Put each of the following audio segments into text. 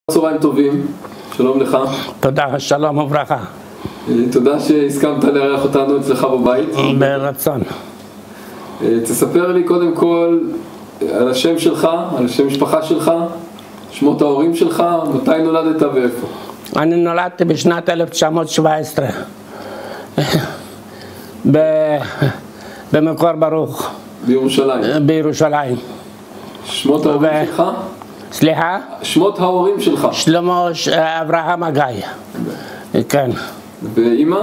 צהריים טובים, שלום לך. תודה, שלום וברכה. תודה שהסכמת לארח אותנו אצלך בבית. ברצון. תספר לי קודם כל על השם שלך, על השם משפחה שלך, שמות ההורים שלך, מתי נולדת ואיפה. אני נולדתי בשנת 1917 במקור ברוך. בירושלים. בירושלים. שמות ההורים שלך? סליחה? שמות ההורים שלך. שלמה אברהם הגיא. כן. ואמא?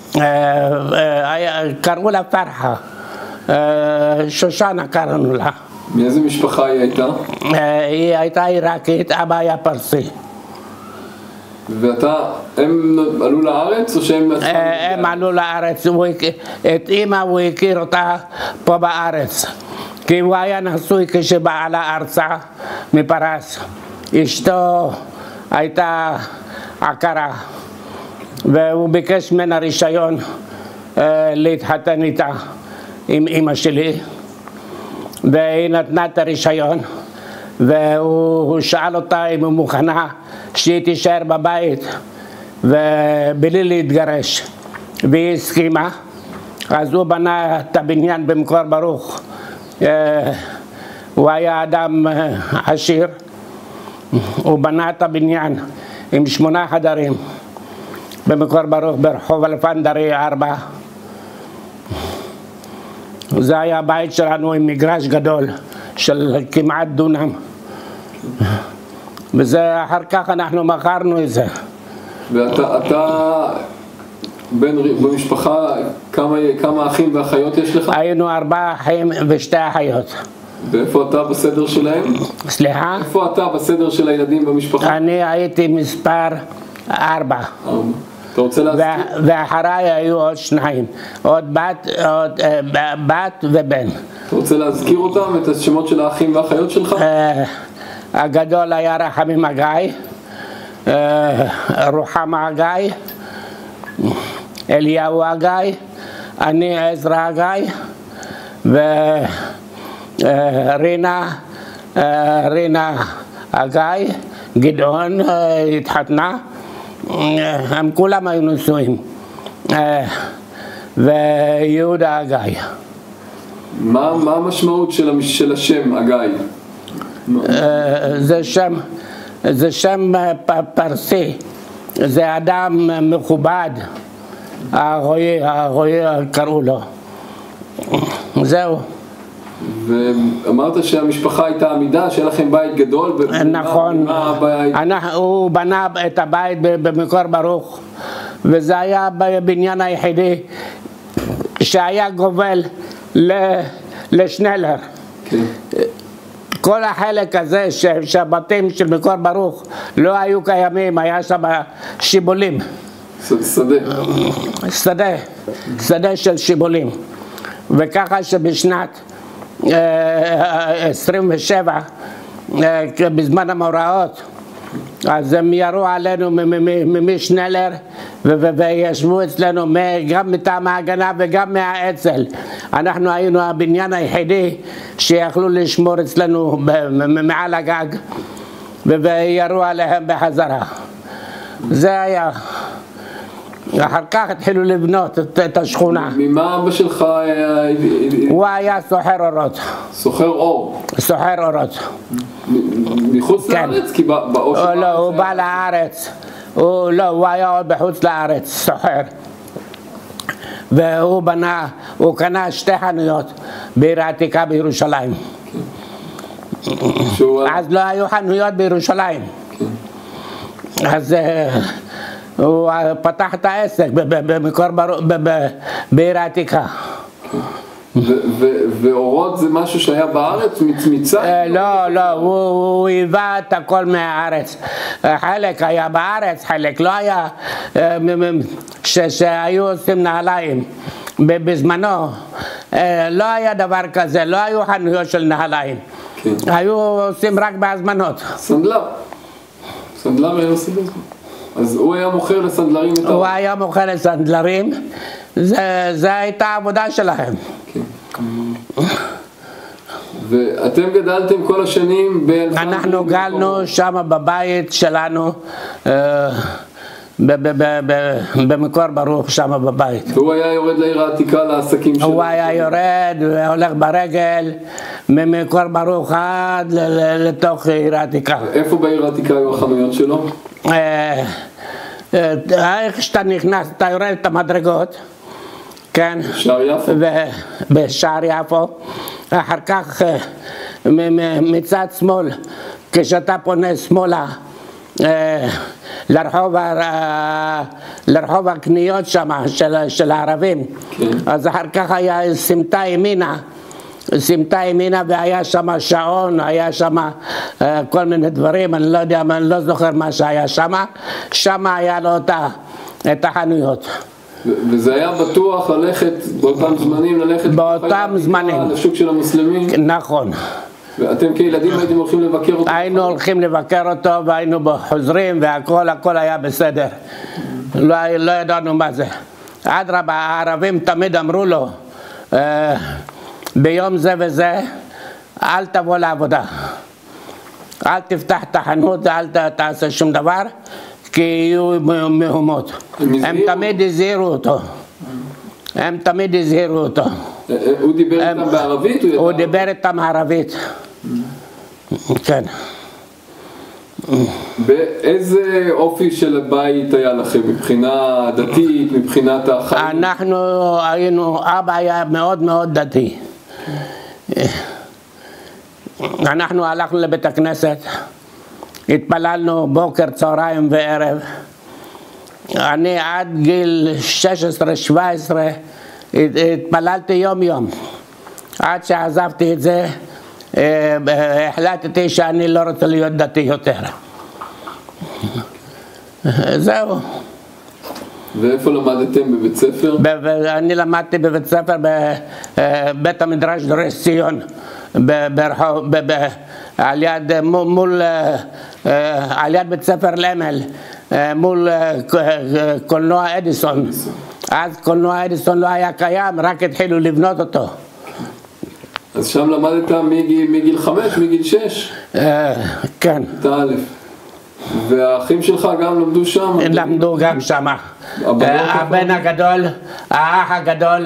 קראו לה פרחה. שושנה קראנו לה. מאיזה משפחה היא הייתה? היא הייתה עיראקית, אבא היה פרסי. הם עלו לארץ או שהם... הם עלו לארץ, את אמא הוא הכיר אותה פה בארץ. כי הוא היה נשוי כשבעלה ארצה מפרס. אשתו הייתה עקרה, והוא ביקש ממנה רישיון להתחתן איתה עם אמא שלי, והיא נתנה את הרישיון, והוא שאל אותה אם היא מוכנה שהיא תישאר בבית ובלי להתגרש, והיא הסכימה. אז הוא בנה את הבניין במקור ברוך. הוא היה אדם עשיר, הוא בנה את הבניין עם 8 חדרים במקור ברוך ברחוב אלפנדרי 4. זה היה הבית שלנו עם מגרש גדול של כמעט דונם, וזה אחר כך אנחנו מכרנו את זה. ואתה במשפחה, כמה אחים ואחיות יש לך? היינו 4 אחים ו2 אחיות. ואיפה אתה בסדר שלהם? סליחה? איפה אתה בסדר של הילדים במשפחה? אני הייתי מספר 4. אתה רוצה להזכיר? ואחריי היו עוד 2, עוד בת ובן. אתה רוצה להזכיר אותם, את השמות של האחים והאחיות שלך? הגדול היה רחמים הגיא, רוחמה הגיא, אליהו הגיא, אני עזרא הגיא, ורינה הגיא, גדעון התחתנה, הם כולם היו נשואים, ויהודה הגיא. מה המשמעות של השם הגיא? זה שם פרסי, זה אדם מכובד, הרועי קראו לו. זהו. ואמרת שהמשפחה הייתה עמידה, שהיה לכם בית גדול. נכון. הוא בנה את הבית במקור ברוך, וזה היה הבניין היחידי שהיה גובל לשנלר. כל החלק הזה שהבתים של מקור ברוך לא היו קיימים, היה שם שיבולים. שדה של שיבולים. וככה שבשנת 27, בזמן המאורעות, אז הם ירו עלינו משנלר וישבו אצלנו גם מטעם ההגנה וגם מהאצ"ל. אנחנו היינו הבניין היחידי שיכלו לשמור אצלנו מעל הגג, וירו עליהם בחזרה. זה היה. אחר כך התחילו לבנות את השכונה. ממה אבא שלך? הוא היה סוחר אורות. סוחר אור? סוחר אורות. מחוץ לארץ? כי לא, הוא בא לארץ. הוא היה עוד בחוץ לארץ, סוחר. והוא קנה 2 חנויות בעיר העתיקה בירושלים. אז לא היו חנויות בירושלים. אז הוא פתח את העסק בעיר העתיקה. ואורות זה משהו שהיה בארץ? מצרים? לא, הוא היווה את הכל מהארץ. חלק היה בארץ, חלק לא היה, שהיו עושים נעליים. בזמנו לא היה דבר כזה, לא היו חנויות של נעליים. היו עושים רק בהזמנות. סנדלר היה עושים בהזמנות. אז הוא היה מוכר לסנדלרים את האור? הוא היה מוכר לסנדלרים, זה הייתה העבודה שלהם. ואתם גדלתם כל השנים אנחנו גלנו שם בבית שלנו, במקור ברוך שם בבית. והוא היה יורד לעיר העתיקה לעסקים שלו? הוא היה יורד והולך ברגל ממקור ברוך עד לתוך עיר העתיקה. איפה בעיר העתיקה היו החנויות שלו? איך שאתה נכנס, אתה יורד את המדרגות, כן? בשער יפו? בשער יפו. אחר כך מצד שמאל, כשאתה פונה שמאלה, לרחוב הקניות שם של הערבים, כן. אז אחר כך היה סמטה ימינה והיה שם שעון, היה שם כל מיני דברים, אני לא יודע, אני לא זוכר מה שהיה שם היה לו את החנויות. וזה היה בטוח ללכת באותם זמנים, באותם זמנים לשוק של המוסלמים? נכון. ואתם כילדים הייתם הולכים לבקר אותו? היינו הולכים לבקר אותו והיינו חוזרים והכל היה בסדר. לא ידענו מה זה. אדרבה, הערבים תמיד אמרו לו, ביום זה וזה, אל תבוא לעבודה. אל תפתח את החנות, אל תעשה שום דבר, כי יהיו מהומות. הם תמיד הזהירו אותו. הוא דיבר איתם בערבית? הוא דיבר איתם בערבית. כן. באיזה אופי של הבית היה לכם, מבחינה דתית, מבחינת החיים? אבא היה מאוד מאוד דתי. אנחנו הלכנו לבית הכנסת, התפללנו בוקר, צהריים וערב. אני עד גיל 16-17 התפללתי יום. עד שעזבתי את זה, החלטתי שאני לא רוצה להיות דתי יותר. זהו. ואיפה למדתם? בבית ספר? אני למדתי בבית ספר בבית המדרש דורש ציון, על יד בית ספר למל, מול קולנוע אדיסון. אז קולנוע אדיסון לא היה קיים, רק התחילו לבנות אותו. אז שם למדת מגיל 5, מגיל 6? כן. ת'אלף. והאחים שלך גם למדו שם? למדו גם שם. הבן הגדול, האח הגדול,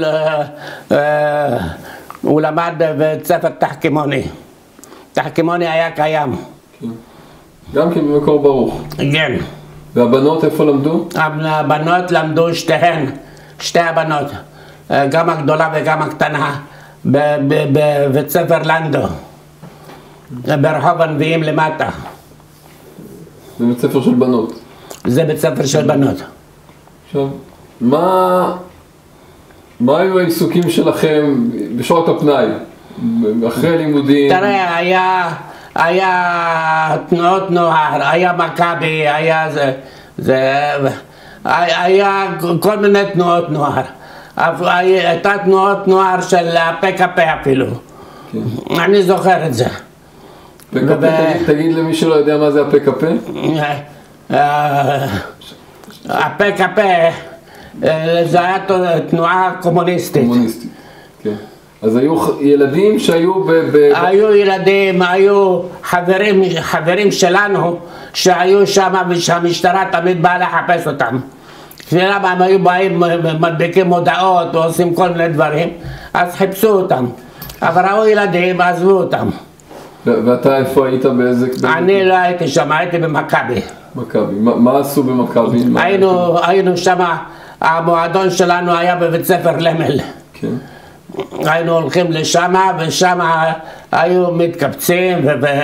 הוא למד בבית ספר תחכימוני. תחכימוני היה קיים. גם כן במקור ברוך? כן. והבנות איפה למדו? הבנות למדו שתי הבנות, גם הגדולה וגם הקטנה, בבית ספר לנדו, ברחוב הנביאים למטה. זה בית ספר של בנות? זה בית ספר של בנות. עכשיו, מה היו העיסוקים שלכם בשעות הפנאי, אחרי לימודים? תראה, היה תנועות נוער, היה מכבי, היה כל מיני תנועות נוער. הייתה תנועות נוער של הפק"פ אפילו. אני זוכר את זה. תגיד למי שלא יודע מה זה הפק"פ. הפק"פ זה היה תנועה קומוניסטית. קומוניסטית, כן. אז היו ילדים שהיו היו ילדים, היו חברים שלנו שהיו שם ושהמשטרה תמיד באה לחפש אותם. כשלמה הם היו באים, מדביקים הודעות ועושים כל מיני דברים, אז חיפשו אותם. אבל ראו ילדים ועזבו אותם. ואתה איפה היית? באיזה? אני לא הייתי שם, הייתי במכבי. מכבי. מה עשו במכבי? היינו שם, המועדון שלנו היה בבית ספר למל. כן. היינו הולכים לשם, ושם היו מתקבצים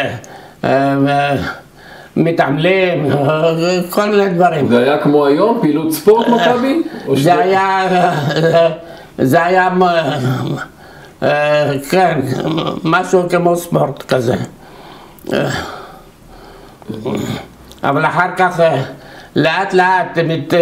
מתעמלים, כל מיני דברים. זה היה כמו היום? פעילות ספורט מכבי? זה היה, כן, משהו כמו ספורט כזה. אבל אחר כך, לאט לאט,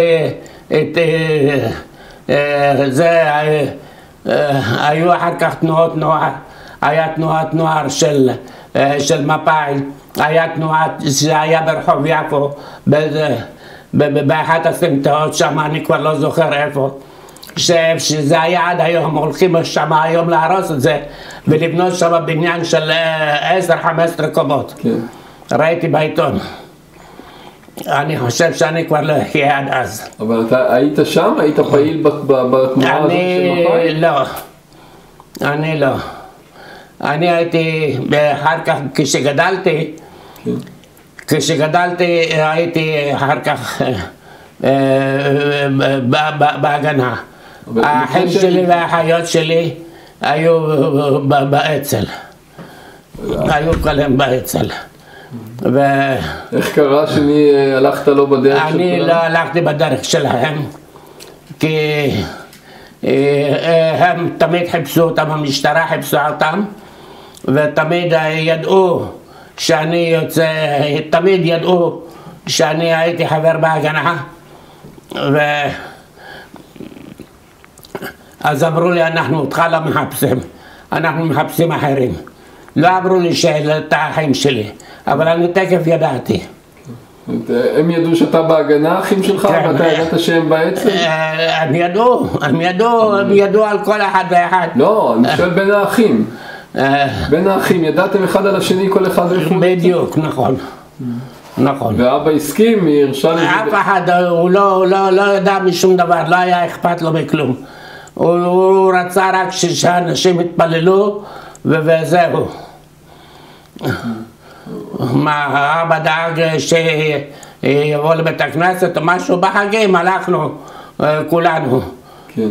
היו אחר כך תנועות נוער. היה תנועת נוער של מפא"י, היה תנועת שהיה ברחוב יפו, באחת הסמטאות שם, אני כבר לא זוכר איפה. שזה היה עד היום, הולכים שם היום להרוס את זה ולבנות שם בניין של 10-15 קומות. כן. ראיתי בעיתון. אני חושב שאני כבר לא אחיה עד אז. אבל אתה היית שם? היית פעיל בתנועה הזאת של מפא"י? לא. אני לא. אני הייתי, אחר כך כשגדלתי, הייתי אחר כך בהגנה. האחים שלי והאחיות שלי היו באצ"ל. היו כולם באצ"ל. איך קרה הלכת לא בדרך של כולם? אני לא הלכתי בדרך שלהם, כי הם תמיד חיפשו אותם, המשטרה חיפשה אותם, ותמיד ידעו שאני יוצא, תמיד ידעו שאני הייתי חבר בהגנה, אז אמרו לי, אנחנו אותך לא מחפשים, אנחנו מחפשים אחרים. לא אמרו לי את האחים שלי, אבל אני תקף ידעתי. הם ידעו שאתה בהגנה, האחים שלך, ואתה ידעת שהם בעצם? הם ידעו על כל אחד ואחד. לא, אני שואל בין האחים. בין האחים, ידעתם אחד על השני, כל אחד איפה? בדיוק, נכון. נכון. ואבא הסכים, היא הרשה לזה? אף אחד, הוא לא ידע משום דבר, לא היה אכפת לו בכלום. הוא רצה רק שאנשים יתפללו וזהו. אבא דאג שיבוא לבית הכנסת או משהו, בחגים הלכנו כולנו. כן.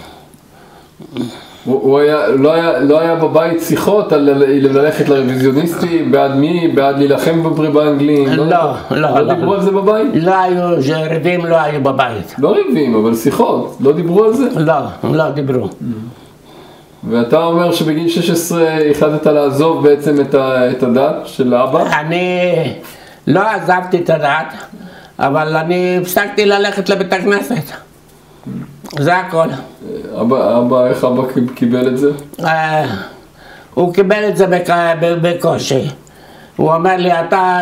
לא היה בבית שיחות על ללכת לרוויזיוניסטים, בעד מי? בעד להילחם באנגלים? לא דיברו על זה בבית? לא היו, ריבים לא היו בבית. לא ריבים, אבל שיחות, לא דיברו על זה? לא דיברו. ואתה אומר שבגיל 16 החלטת לעזוב בעצם את הדת של אבא? אני לא עזבתי את הדת, אבל אני הפסקתי ללכת לבית הכנסת. זה הכל. איך אבא קיבל את זה? הוא קיבל את זה בקושי. הוא אומר לי,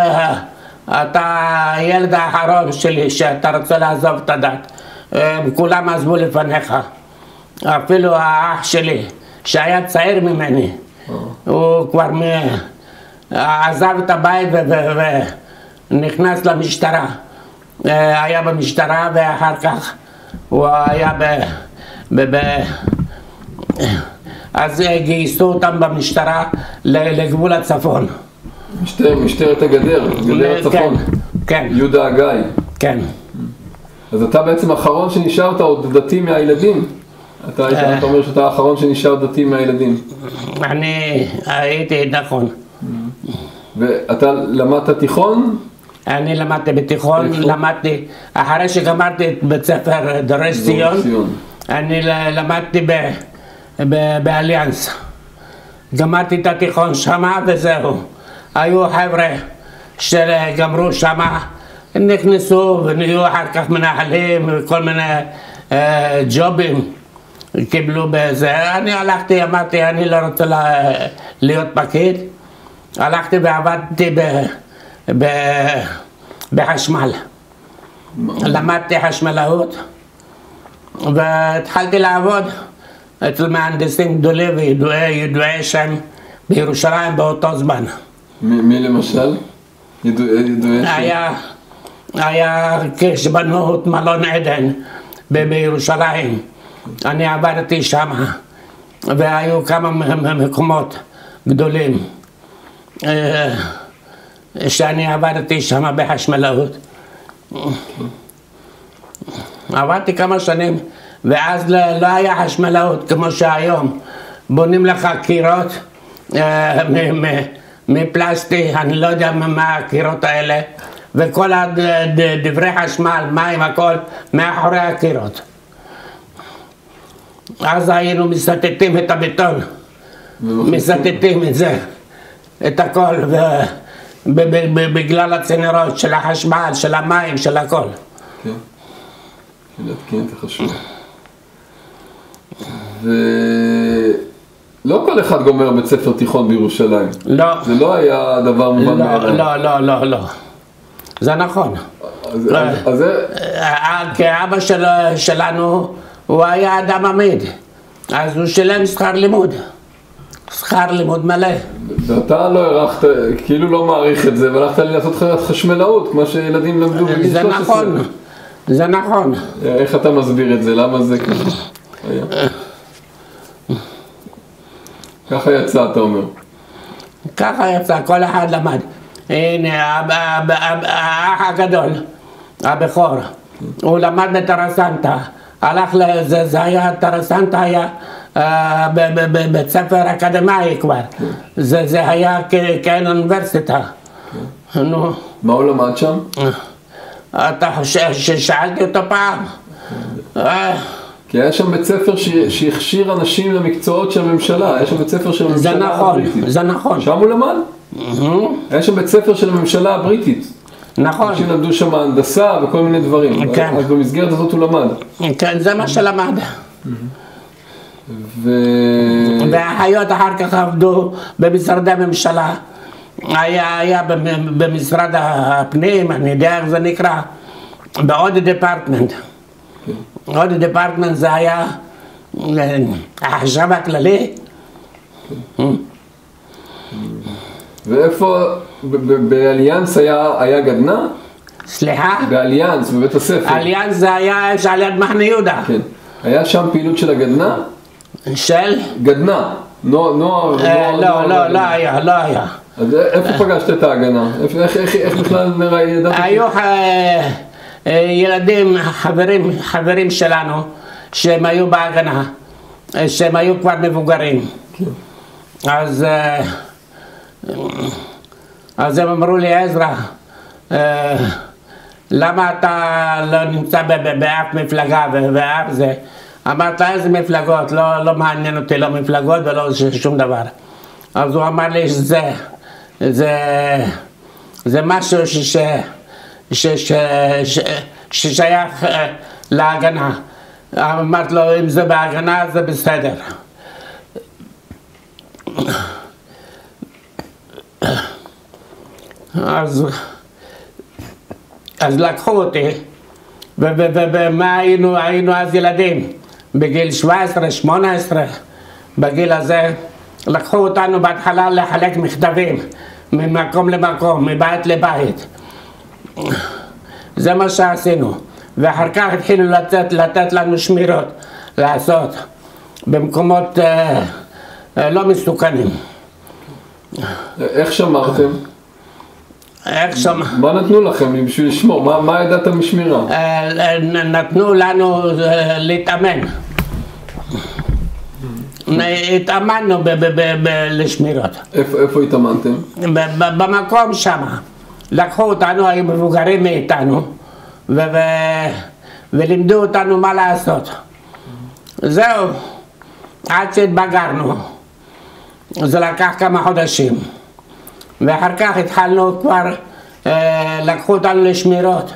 אתה הילד האחרון שלי שאתה רוצה לעזוב את הדת. כולם עזבו לפניך. אפילו האח שלי, שהיה צעיר ממני, הוא כבר עזב את הבית ונכנס למשטרה. היה במשטרה ואחר כך הוא היה אז גייסו אותם במשטרה לגבול הצפון. משטרת הגדר, גדר הצפון. כן. יהודה הגיא. כן. אז אתה בעצם האחרון שנשארת עוד דתי מהילדים? אתה אומר שאתה האחרון שנשאר דתי מהילדים. אני הייתי, נכון. ואתה למדת תיכון? אני למדתי בתיכון, למדתי, אחרי שגמרתי את בית ספר דורש ציון, אני למדתי באליאנס. גמרתי את התיכון שמה וזהו. היו חבר'ה שגמרו שמה, נכנסו ונהיו אחר כך מנהלים וכל מיני ג'ובים קיבלו בזה. אני הלכתי, אמרתי, אני לא רוצה להיות פקיד. הלכתי ועבדתי בחשמל. למדתי חשמלאות והתחלתי לעבוד אצל מהנדסים גדולים וידועי שם בירושלים באותו זמן. מי למשל? ידועי שם? היה כשבנו את מלון עדן בירושלים. אני עבדתי שם והיו כמה מקומות גדולים שאני עבדתי שם בחשמלאות. עבדתי כמה שנים ואז לא היה חשמלאות כמו שהיום. בונים לך קירות מפלסטי, אני לא יודע מה הקירות האלה, וכל דברי חשמל, מים, הכל מאחורי הקירות. אז היינו מסתתים את הבטון, מסתתים את זה, את הכל, בגלל הצינורות של החשמל, של המים, של הכל. כן, להתקין את החשמל. ולא כל אחד גומר בית ספר תיכון בירושלים. לא. זה לא היה דבר מובן מאליו. לא. זה נכון. כי אבא שלנו, הוא היה אדם עמיד, אז הוא שילם שכר לימוד. שכר לימוד מלא. ואתה לא הערכת, כאילו לא מעריך את זה, והלכת לי לעשות חשמלאות, כמו שילדים למדו בגיל 13. זה נכון, זה נכון. איך אתה מסביר את זה? למה זה ככה? ככה יצא, אתה אומר. ככה יצא, כל אחד למד. הנה, האח הגדול, הבכור, הוא למד בטרסנטה. הלך לזה, זה היה, טרסנטה היה בבית ספר אקדמאי כבר. זה היה כאין אוניברסיטה. נו. מה הוא למד שם? אתה חושב ששאלתי אותו פעם? כי היה שם בית ספר שהכשיר אנשים למקצועות של הממשלה, היה שם בית ספר של הממשלה הבריטית. זה נכון. שם הוא למד? היה שם בית ספר של הממשלה הבריטית. נכון. אנשים למדו שם הנדסה וכל מיני דברים. כן. אז במסגרת הזאת הוא למד. כן, זה מה שלמד. והאחיות אחר כך עבדו במשרדי הממשלה. היה במשרד הפנים, אני יודע איך זה נקרא, בעוד דיפרטמנט. עוד דיפרטמנט זה היה החשב הכללי. ואיפה, באליאנס היה גדנ"ע? סליחה? באליאנס, בבית הספר. אליאנס זה היה על יד מחנה יהודה. כן. היה שם פעילות של הגדנ"ע? של? גדנ"ע. נוער. לא היה, לא היה. אז איפה פגשת את ההגנה? איך בכלל ידעת? היו ילדים, חברים שלנו, שהם היו בהגנה, שהם היו כבר מבוגרים. אז הם אמרו לי, עזרא, למה אתה לא נמצא באף מפלגה ואף זה? אמרת, איזה מפלגות? לא מעניין אותי, לא מפלגות ולא שום דבר. אז הוא אמר לי זה משהו ששייך להגנה. אמרת לו, אם זה בהגנה זה בסדר. אז לקחו אותי, ומה היינו אז ילדים, בגיל 17, 18, בגיל הזה, לקחו אותנו בהתחלה לחלק מכתבים, ממקום למקום, מבית לבית. זה מה שעשינו. ואחר כך התחילו לתת לנו שמירות, לעשות, במקומות לא מסוכנים. איך שמרתם? מה נתנו לכם בשביל לשמור? מה ידעת משמירה? נתנו לנו להתאמן. התאמנו לשמירות. איפה התאמנתם? במקום שם. לקחו אותנו, היו מבוגרים מאיתנו, ולימדו אותנו מה לעשות. זהו, עד שהתבגרנו. זה לקח כמה חודשים. ואחר כך התחלנו כבר, לקחו אותנו לשמירות,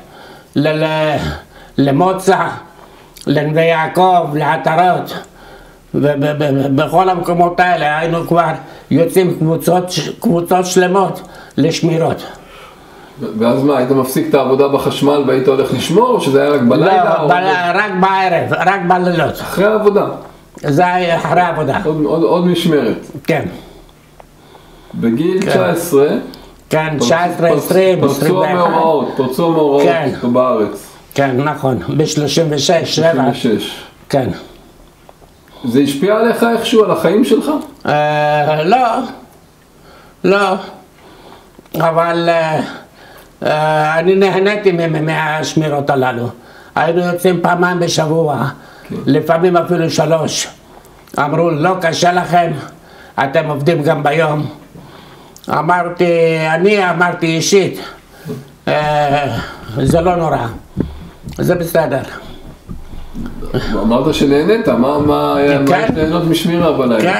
למוצא, לנווה יעקב, לעטרות, ובכל המקומות האלה היינו כבר יוצאים קבוצות שלמות לשמירות. ואז מה, היית מפסיק את העבודה בחשמל והיית הולך לשמור, או שזה היה רק בלילה? לא, רק בערב, רק בלילות. אחרי העבודה? זה היה אחרי העבודה. עוד משמרת? כן. בגיל 19? כן, 19, 20, 21. פרצו המאורעות בארץ. כן, נכון, ב-36, 7. כן. זה השפיע עליך איכשהו, על החיים שלך? לא. אבל אני נהניתי מהשמירות הללו. היינו יוצאים פעמיים בשבוע, לפעמים אפילו 3. אמרו, לא קשה לכם, אתם עובדים גם ביום. אני אמרתי אישית, זה לא נורא, זה בסדר. אמרת שנהנית, מה היה נהנות משמירה בלילה?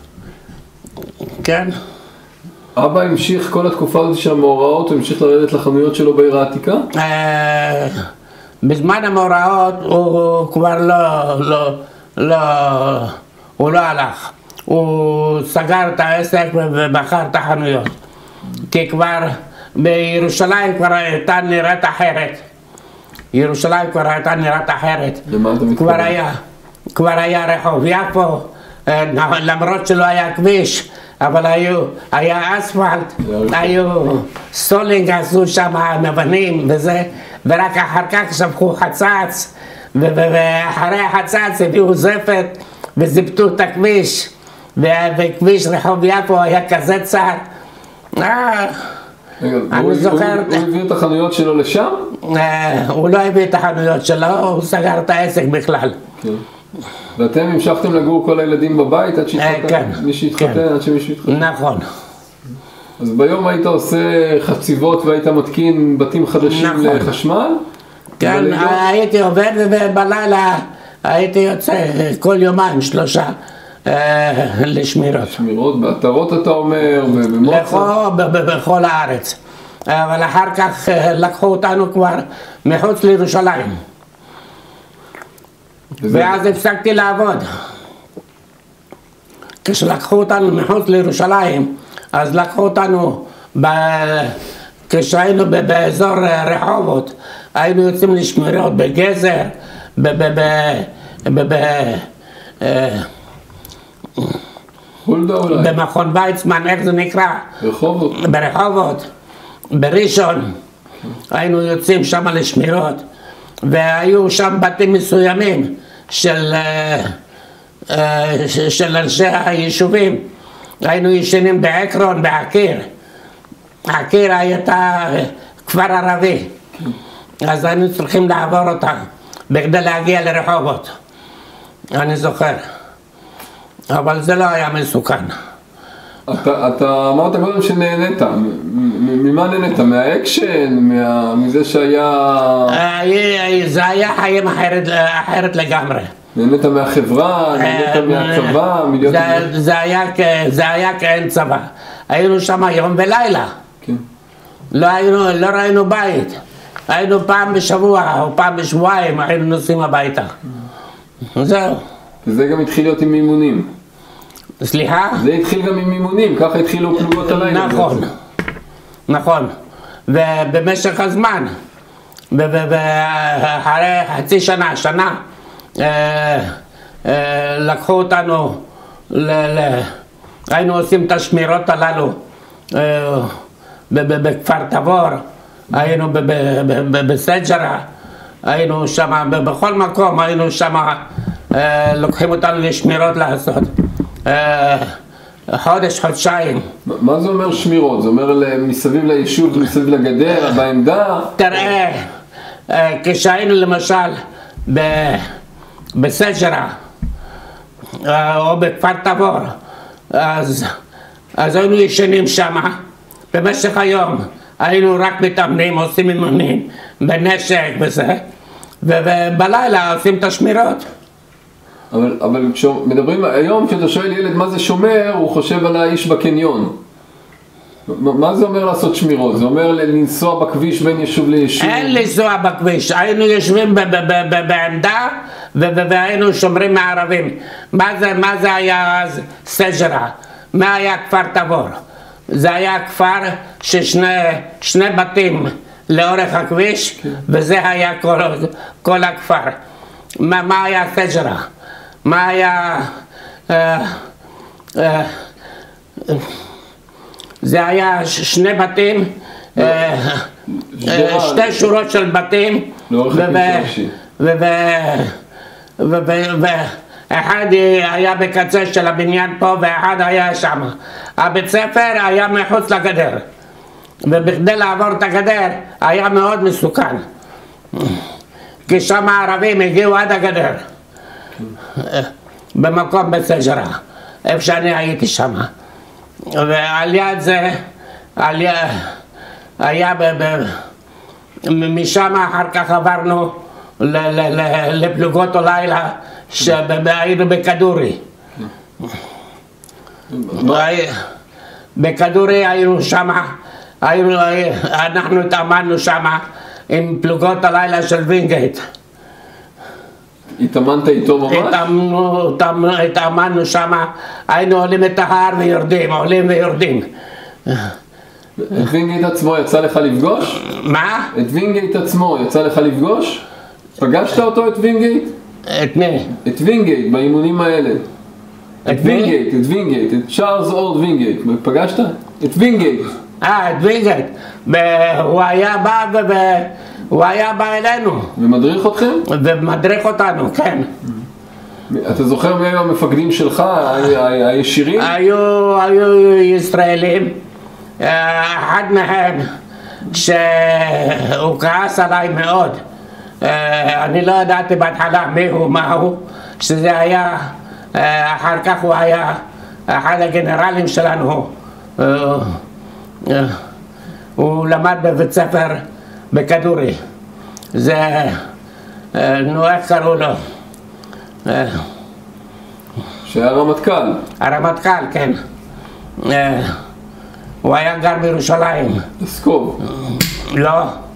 כן. אבא המשיך כל התקופה הזאת של המאורעות, הוא המשיך לרדת לחנויות שלו בעיר העתיקה? בזמן המאורעות הוא כבר הוא לא הלך. הוא סגר את העסק ובחר את החנויות. כי כבר בירושלים כבר הייתה נראית אחרת. ירושלים כבר הייתה נראית אחרת. למה אתה מתכוון? כבר היה. כבר היה רחוב יפו, למרות שלא היה כביש, אבל היה אספלט, היו סטולינג, עשו שם נבנים וזה, ורק אחר כך שפכו חצץ, ואחרי החצץ הביאו זפת וזיפתו את הכביש, וכביש רחוב יפו היה כזה צר. אני זוכר... הוא הביא את החנויות שלו לשם? הוא לא הביא את החנויות שלו, הוא סגר את העסק בכלל. ואתם המשכתם לגור כל הילדים בבית עד שהתחתן? מישהו התחתן עד שמישהו התחתן? נכון. אז ביום היית עושה חציבות והיית מתקין בתים חדשים לחשמל? כן, הייתי עובד ובלילה הייתי יוצא כל יומיים 3 לשמירות. שמירות, באתרות אתה אומר, במוצא? בכל הארץ. אבל אחר כך לקחו אותנו כבר מחוץ לירושלים. ואז הפסקתי לעבוד. כשלקחו אותנו מחוץ לירושלים, אז לקחו אותנו, כשהיינו באזור רחובות, היינו יוצאים לשמירות בגזר, במכון ויצמן, איך זה נקרא? ברחובות, בראשון, היינו יוצאים שם לשמירות, והיו שם בתים מסוימים של אנשי היישובים. היינו ישנים בעקרון, בעקיר. עקיר הייתה כפר ערבי, אז היינו צריכים לעבור אותה בכדי להגיע לרחובות, אני זוכר. אבל זה לא היה מסוכן. אתה אמרת קודם שנהנית, ממה נהנית? מהאקשן? מזה שהיה... זה היה חיים אחרת לגמרי. נהנית מהחברה? נהנית מהצבא? זה היה כאין צבא. היינו שם יום ולילה. לא ראינו בית. היינו פעם בשבוע או פעם בשבועיים, היינו נוסעים הביתה. זהו. וזה גם התחיל להיות עם מימונים. סליחה? זה התחיל גם עם מימונים, ככה התחילו פלוגות הלילה. נכון, נכון. ובמשך הזמן, אחרי חצי שנה, לקחו אותנו, היינו עושים את השמירות הללו בכפר תבור, היינו בסג'רה, היינו שם, בכל מקום היינו שם, לוקחים אותנו לשמירות לעשות. חודש, חודשיים. מה זה אומר שמירות? זה אומר מסביב ליישוב, מסביב לגדר, בעמדה? תראה, כשהיינו למשל בסג'רה או בכפר תבור, אז היינו ישנים שם במשך היום. היינו רק מתאמנים, עושים אימונים בנשק וזה, ובלילה עושים את השמירות. אבל כשמדברים היום, כשאתה שואל ילד מה זה שומר, הוא חושב על האיש בקניון. מה זה אומר לעשות שמירות? זה אומר לנסוע בכביש בין יישוב ליישוב? אין לנסוע בכביש, היינו יושבים בעמדה והיינו שומרים מערבים. מה זה היה אז סג'רה? מה היה כפר תבור? זה היה כפר ששני בתים לאורך הכביש, וזה היה כל הכפר. מה היה סג'רה? מה היה... זה היה 2 בתים, 2 שורות של בתים, ואחד היה בקצה של הבניין פה ואחד היה שם. הבית ספר היה מחוץ לגדר, ובכדי לעבור את הגדר היה מאוד מסוכן, כי שם הערבים הגיעו עד הגדר, במקום בסג'רה, איפה שאני הייתי שם. ועל יד זה, היה משם אחר כך עברנו לפלוגות הלילה שהיינו בכדורי. בכדורי היינו שם, אנחנו התאמנו שם עם פלוגות הלילה של וינגייט. התאמנת איתו ממש? התאמנו שם, היינו עולים את ההר ויורדים, עולים ויורדים. את וינגייט עצמו יצא לך לפגוש? מה? את וינגייט עצמו יצא לך לפגוש? פגשת אותו את וינגייט? את מי? את וינגייט, באימונים האלה. את מי? את וינגייט, את צ'ארלס אורד וינגייט. פגשת? את וינגייט. את וינגייט. הוא היה בא אלינו. ומדריך אתכם? ומדריך אותנו, כן. אתה זוכר מי היו המפקדים שלך, הישירים? היו ישראלים. אחד מהם שהוא כעס עליי מאוד. אני לא ידעתי בהתחלה מי הוא, מה הוא, שזה היה, אחר כך הוא היה אחד הגנרלים שלנו. הוא למד בבית ספר בכדורי. זה, נו, איך קראו לו? שהיה רמטכ"ל. הרמטכ"ל, כן. הוא היה גר בירושלים. לסקוב. לא.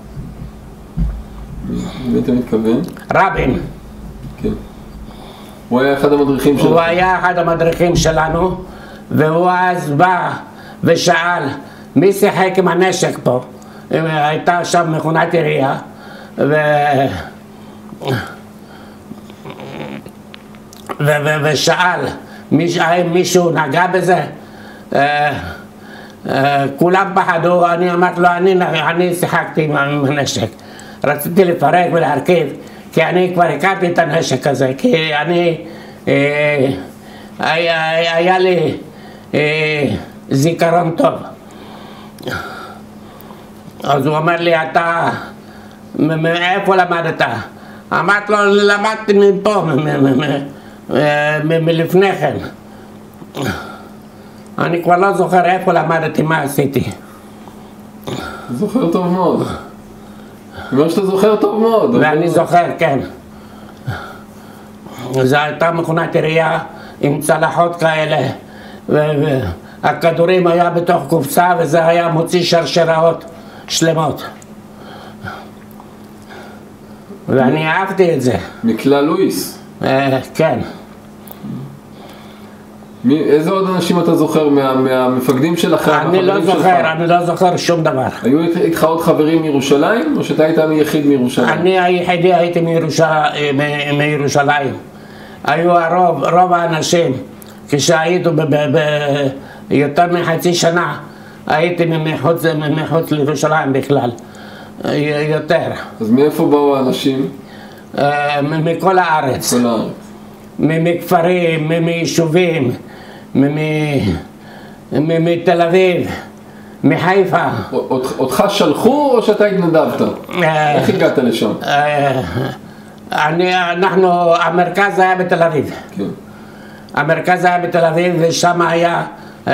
מי אתה מתכוון? רבין. כן. הוא היה אחד המדריכים שלנו. הוא היה אחד המדריכים שלנו, והוא אז בא ושאל מי שיחק עם הנשק פה. הייתה שם מכונת עירייה, ושאל האם מישהו נגע בזה. כולם פחדו, אני אמרתי לו, אני שיחקתי עם הנשק. רציתי לפרק ולהרכיב, כי אני כבר הכרתי את הנשק הזה, כי היה לי זיכרון טוב. אז הוא אומר לי, אתה, מאיפה למדת? אמרתי לו, למדתי מפה, מלפני כן. אני כבר לא זוכר איפה למדתי, מה עשיתי. זוכר טוב מאוד. אומר שאתה זוכר טוב מאוד. ואני זוכר, כן. זו הייתה מכונת עירייה עם צלחות כאלה, והכדורים היה בתוך קופסה, וזה היה מוציא שרשראות שלמות. ואני אהבתי את זה. מכלל לואיס? כן. איזה עוד אנשים אתה זוכר מהמפקדים שלכם? אני לא זוכר שום דבר. היו איתך עוד חברים מירושלים, או שאתה היית היחיד מירושלים? אני היחידי הייתי מירושלים. היו רוב האנשים, כשהייתי יותר מחצי שנה, הייתי מחוץ לירושלים בכלל, יותר. אז מאיפה באו האנשים? מכל הארץ. מכל הארץ. מכפרים, מיישובים, מתל אביב, מחיפה. אותך שלחו או שאתה התנדבת? איך הגעת לשם? המרכז היה בתל אביב. כן. המרכז היה בתל אביב, ושם היה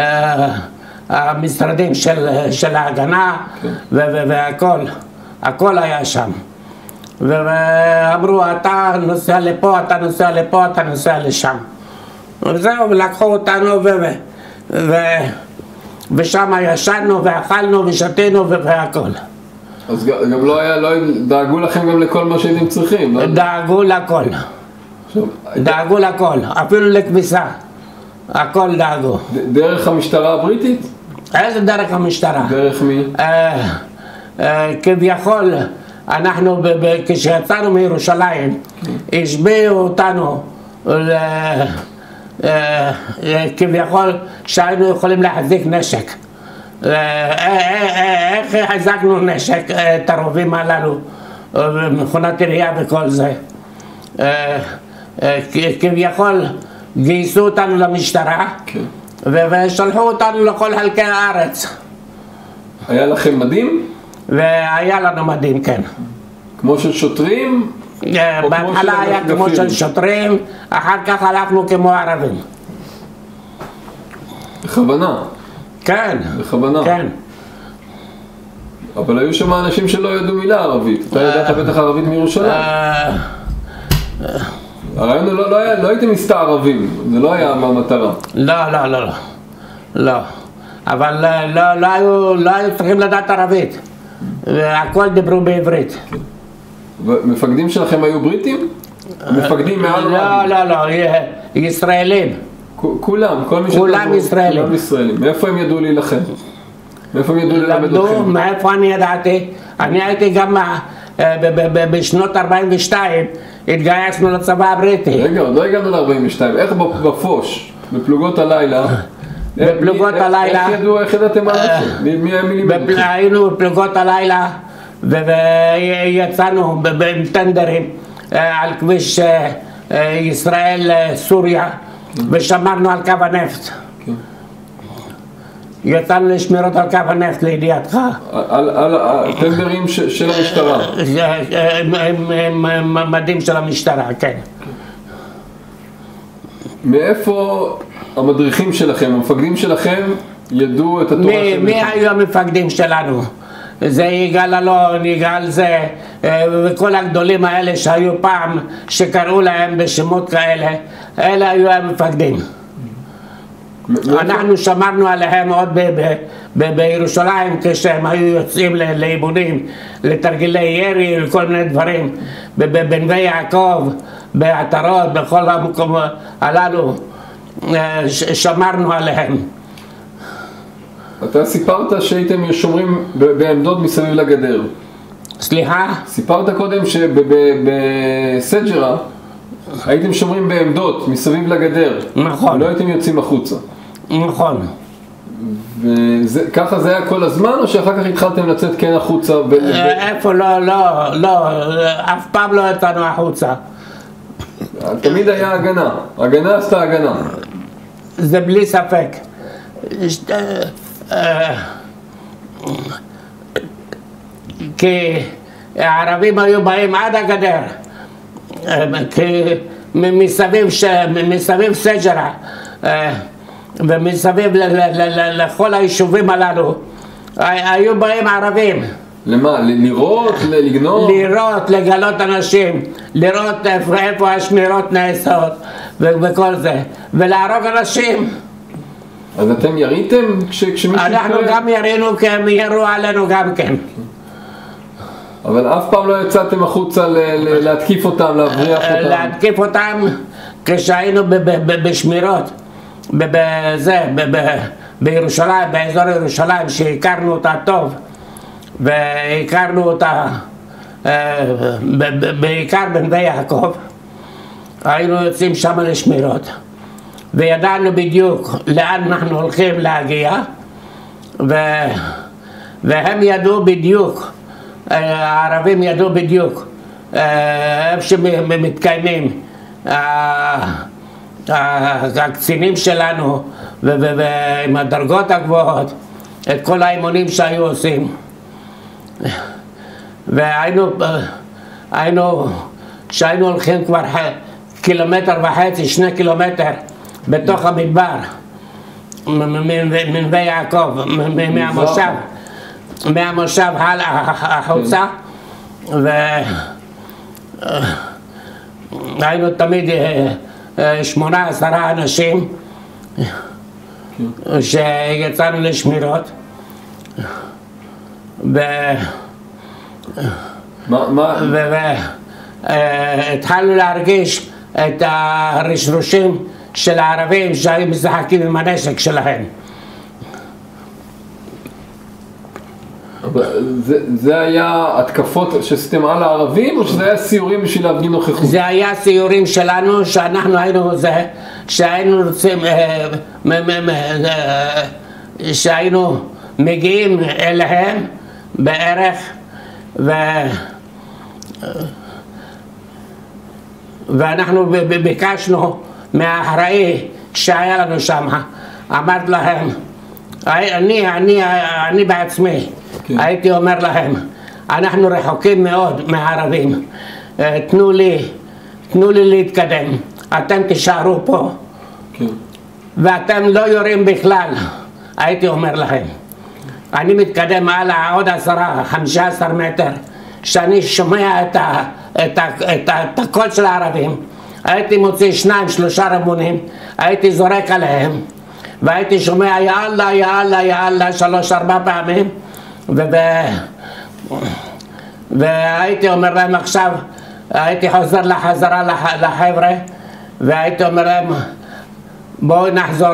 המשרדים של ההגנה, כן. והכל, הכל היה שם. ואמרו, אתה נוסע לפה, אתה נוסע לפה, אתה נוסע לשם. וזהו, לקחו אותנו ושם ישנו ואכלנו ושתינו והכל. אז גם לא דאגו לכם גם לכל מה שהייתם צריכים? דאגו לכל. דאגו לכל, אפילו לכביסה. הכל דאגו. דרך המשטרה הבריטית? איזה דרך המשטרה? דרך מי? כביכול, אנחנו כשיצאנו מירושלים, השביעו אותנו כביכול שהיינו יכולים להחזיק נשק. איך החזקנו נשק, את הרובים הללו, מכונת עירייה וכל זה. כביכול גייסו אותנו למשטרה, ושלחו אותנו לכל חלקי הארץ. היה לכם מדים? והיה לנו מדים, כן. כמו של שוטרים? בהתחלה היה כמו של שוטרים, אחר כך הלכנו כמו ערבים. בכוונה? כן. בכוונה? כן. אבל היו שם אנשים שלא ידעו מילה ערבית. אתה ידעת בטח ערבית מירושלים. הרעיון לא הייתם מסתערבים, זה לא היה המטרה. לא. אבל לא היו צריכים לדעת ערבית. והכל דיברו בעברית. מפקדים שלכם היו בריטים? מפקדים מעל? לא, ישראלים. כולם, כל מי כולם ישראלים. כולם ישראלים. מאיפה הם ידעו להילחם? מאיפה הם ידעו ללמד אתכם? מאיפה אני ידעתי? אני הייתי גם בשנות 42 התגייסנו לצבא הבריטי. רגע, עוד לא הגענו ל-42, איך בפוש, בפלוגות הלילה? בפלוגות הלילה. איך ידעתם על זה? מי המילים? היינו בפלוגות הלילה ויצאנו בטנדרים על כביש ישראל-סוריה ושמרנו על קו הנפט. יצאנו לשמירות על קו הנפט לידיעתך. על הטנדרים של המשטרה? מדים של המשטרה, כן. מאיפה המדריכים שלכם, המפקדים שלכם, ידעו את התורה שלכם? מי היו המפקדים שלנו? זה יגאל אלון, יגאל זה, וכל הגדולים האלה שהיו פעם, שקראו להם בשמות כאלה, אלה היו המפקדים. אנחנו שמרנו עליהם עוד בירושלים כשהם היו יוצאים לאימונים, לתרגילי ירי וכל מיני דברים, בנווה יעקב, בעטרות, בכל המקומות הללו, שמרנו עליהם. אתה סיפרת שהייתם שומרים בעמדות מסביב לגדר. סליחה? סיפרת קודם שבסג'רה הייתם שומרים בעמדות מסביב לגדר. נכון. ולא הייתם יוצאים החוצה. נכון. וככה זה היה כל הזמן, או שאחר כך התחלתם לצאת כן החוצה? איפה? לא, אף פעם לא יצאנו החוצה. תמיד היה הגנה. הגנה עשתה הגנה. זה בלי ספק. כי הערבים היו באים עד הגדר, מסביב סג'רה ומסביב לכל היישובים הללו היו באים ערבים. למה? לירות? לגנוב? לירות, לגלות אנשים, לראות איפה השמירות נעשות וכל זה, ולהרוג אנשים. אז אתם יריתם כשמישהו... אנחנו גם ירינו כי הם ירו עלינו גם כן. אבל אף פעם לא יצאתם החוצה להתקיף אותם, להבריח אותם? להתקיף אותם כשהיינו בשמירות, בירושלים, באזור ירושלים, שהכרנו אותה טוב, והכרנו אותה בעיקר בנווה יעקב, היינו יוצאים שם לשמירות. וידענו בדיוק לאן אנחנו הולכים להגיע, והם ידעו בדיוק, הערבים ידעו בדיוק איפה שמתקיימים הקצינים שלנו ועם הדרגות הגבוהות, את כל האימונים שהיו עושים. שהיינו הולכים כבר 1.5 קילומטר, 2 קילומטר בתוך המדבר, מנווה יעקב, מהמושב הלאה החוצה, והיינו תמיד 8-10 אנשים שיצאנו לשמירות, והתחלנו להרגיש את הרשרושים של הערבים שהיו משחקים עם הנשק שלהם. זה היה התקפות שעשיתם על הערבים, או שזה היה סיורים בשביל להפגין נוכחות? זה היה סיורים שלנו, שאנחנו היינו שהיינו רוצים, שהיינו מגיעים אליהם בערך, ואנחנו ביקשנו מהאחראי שהיה לנו שם, אמרתי להם, אני בעצמי, הייתי אומר להם, אנחנו רחוקים מאוד מהערבים, תנו לי להתקדם, אתם תישארו פה, ואתם לא יורים בכלל, הייתי אומר להם. אני מתקדם הלאה עוד 10-15 מטר, שאני שומע את הקול של הערבים, הייתי מוציא 2-3 רימונים, הייתי זורק עליהם, והייתי שומע יא אללה, יא אללה, יא אללה 3-4 פעמים, והייתי אומר להם עכשיו, הייתי חוזר לחזרה לחבר'ה, והייתי אומר להם בואו נחזור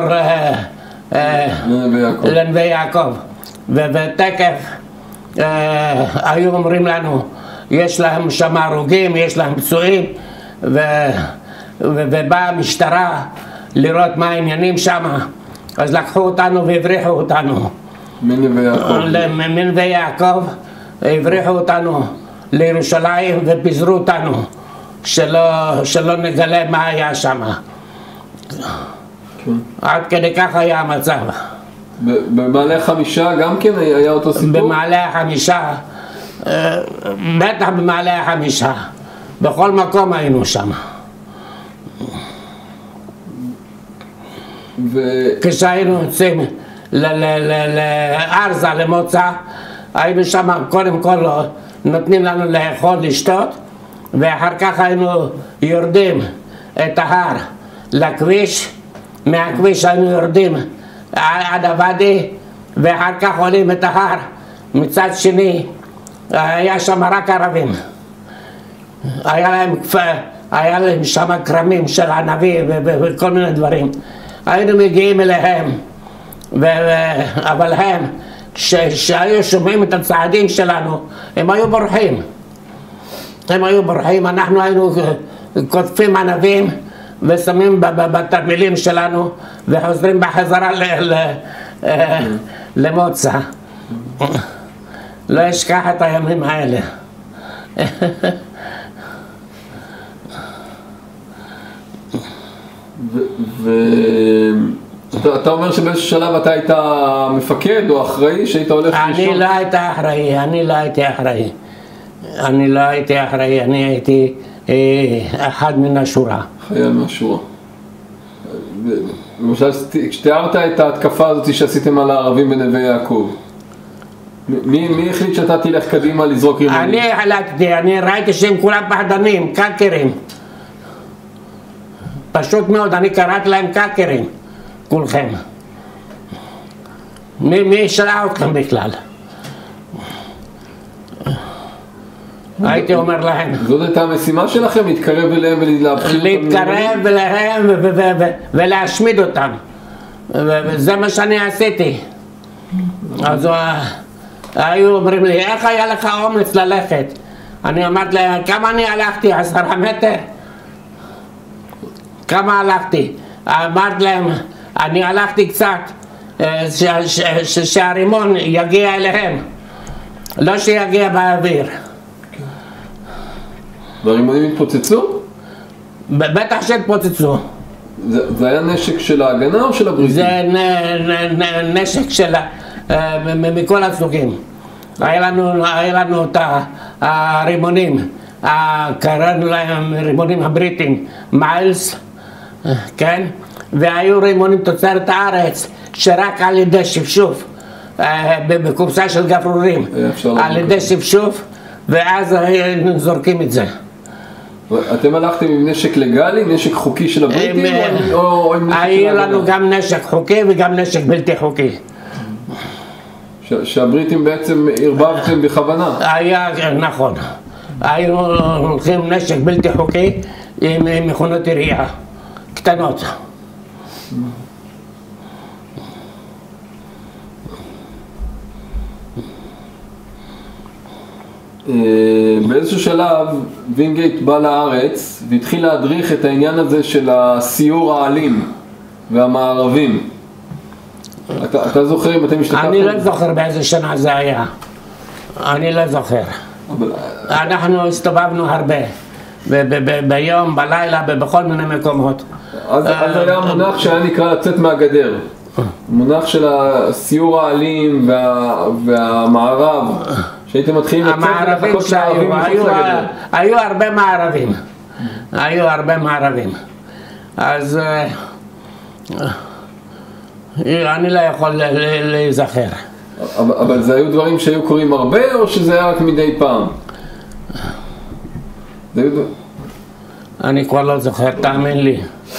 לנווה יעקב, ותקף היו אומרים לנו יש להם שם הרוגים, יש להם פצועים, ובאה המשטרה לראות מה העניינים שם, אז לקחו אותנו והבריחו אותנו. מנווה יעקב. מנווה יעקב, הבריחו אותנו לירושלים ופיזרו אותנו, שלא נגלה מה היה שם. עד כדי כך היה המצב. במעלה החמישה גם כן היה אותו סיפור? במעלה החמישה, בטח במעלה החמישה, בכל מקום היינו שם. כשהיינו יוצאים לארזה, למוצא, היינו שם קודם כל נותנים לנו לאכול, לשתות, ואחר כך היינו יורדים את ההר לכביש, מהכביש היינו יורדים עד הוואדי, ואחר כך עולים את ההר. מצד שני היה שם רק ערבים, היה להם שם כרמים של ענבים וכל מיני דברים. היינו מגיעים אליהם, אבל הם, כשהיו שומעים את הצעדים שלנו, הם היו בורחים. אנחנו היינו קוטפים ענבים ושמים בתרמילים שלנו וחוזרים בחזרה למוצא. לא אשכח את הימים האלה. אתה אומר שבאיזשהו שלב אתה היית מפקד או אחראי שהיית הולך לישון? אני לא הייתי אחראי, אני הייתי אחד מן השורה. חייל מהשורה. למשל, כשתיארת את ההתקפה הזאת שעשיתם על הערבים בנווה יעקב, מי החליט שאתה תלך קדימה לזרוק רימונים? אני החלטתי, אני ראיתי שהם כולם פחדנים, קאקרים. פשוט מאוד, אני קראתי להם קאקרים, כולכם. מי שלח אתכם בכלל? הייתי אומר להם. זאת הייתה המשימה שלכם, להתקרב אליהם ולהבחיר אותם? להתקרב אליהם ולהשמיד אותם. וזה מה שאני עשיתי. אז היו אומרים לי, איך היה לך אומץ ללכת? אני אמרתי להם, כמה אני הלכתי? 10 מטר? כמה הלכתי? אמרתי להם, אני הלכתי קצת, שהרימון יגיע אליהם, לא שיגיע באוויר. והרימונים התפוצצו? בטח שהתפוצצו. זה היה נשק של ההגנה או של הבריטים? זה נשק של מכל הסוגים. היה לנו את הרימונים, קראנו להם רימונים הבריטים, מיילס, כן? והיו רימונים תוצרת הארץ, שרק על ידי שפשוף, בקופסה של גפרורים, על ידי שפשוף, ואז זורקים את זה. אתם הלכתם עם נשק לגלי, נשק חוקי של הבריטים? היה לנו גם נשק חוקי וגם נשק בלתי חוקי. שהבריטים בעצם הרבבתם בכוונה? היה, נכון. היינו הולכים נשק בלתי חוקי עם מכונות ירייה קטנות. באיזשהו שלב וינגייט בא לארץ והתחיל להדריך את העניין הזה של הסיור האלים והמערבים. אתה זוכר אם אתם השתתפתם? אני לא זוכר באיזה שנה זה היה. אני לא זוכר. אנחנו הסתובבנו הרבה. ביום, בלילה, בכל מיני מקומות. אז היה מונח שהיה נקרא לצאת מהגדר. מונח של הסיור האלים והמערב. שהייתם מתחילים לצאת ולחכות לערבים מחוץ לגדר. היו הרבה מערבים. אז אני לא יכול להיזכר. אבל זה היו דברים שהיו קוראים הרבה או שזה היה רק מדי פעם? אני כבר לא זוכר, תאמין לי.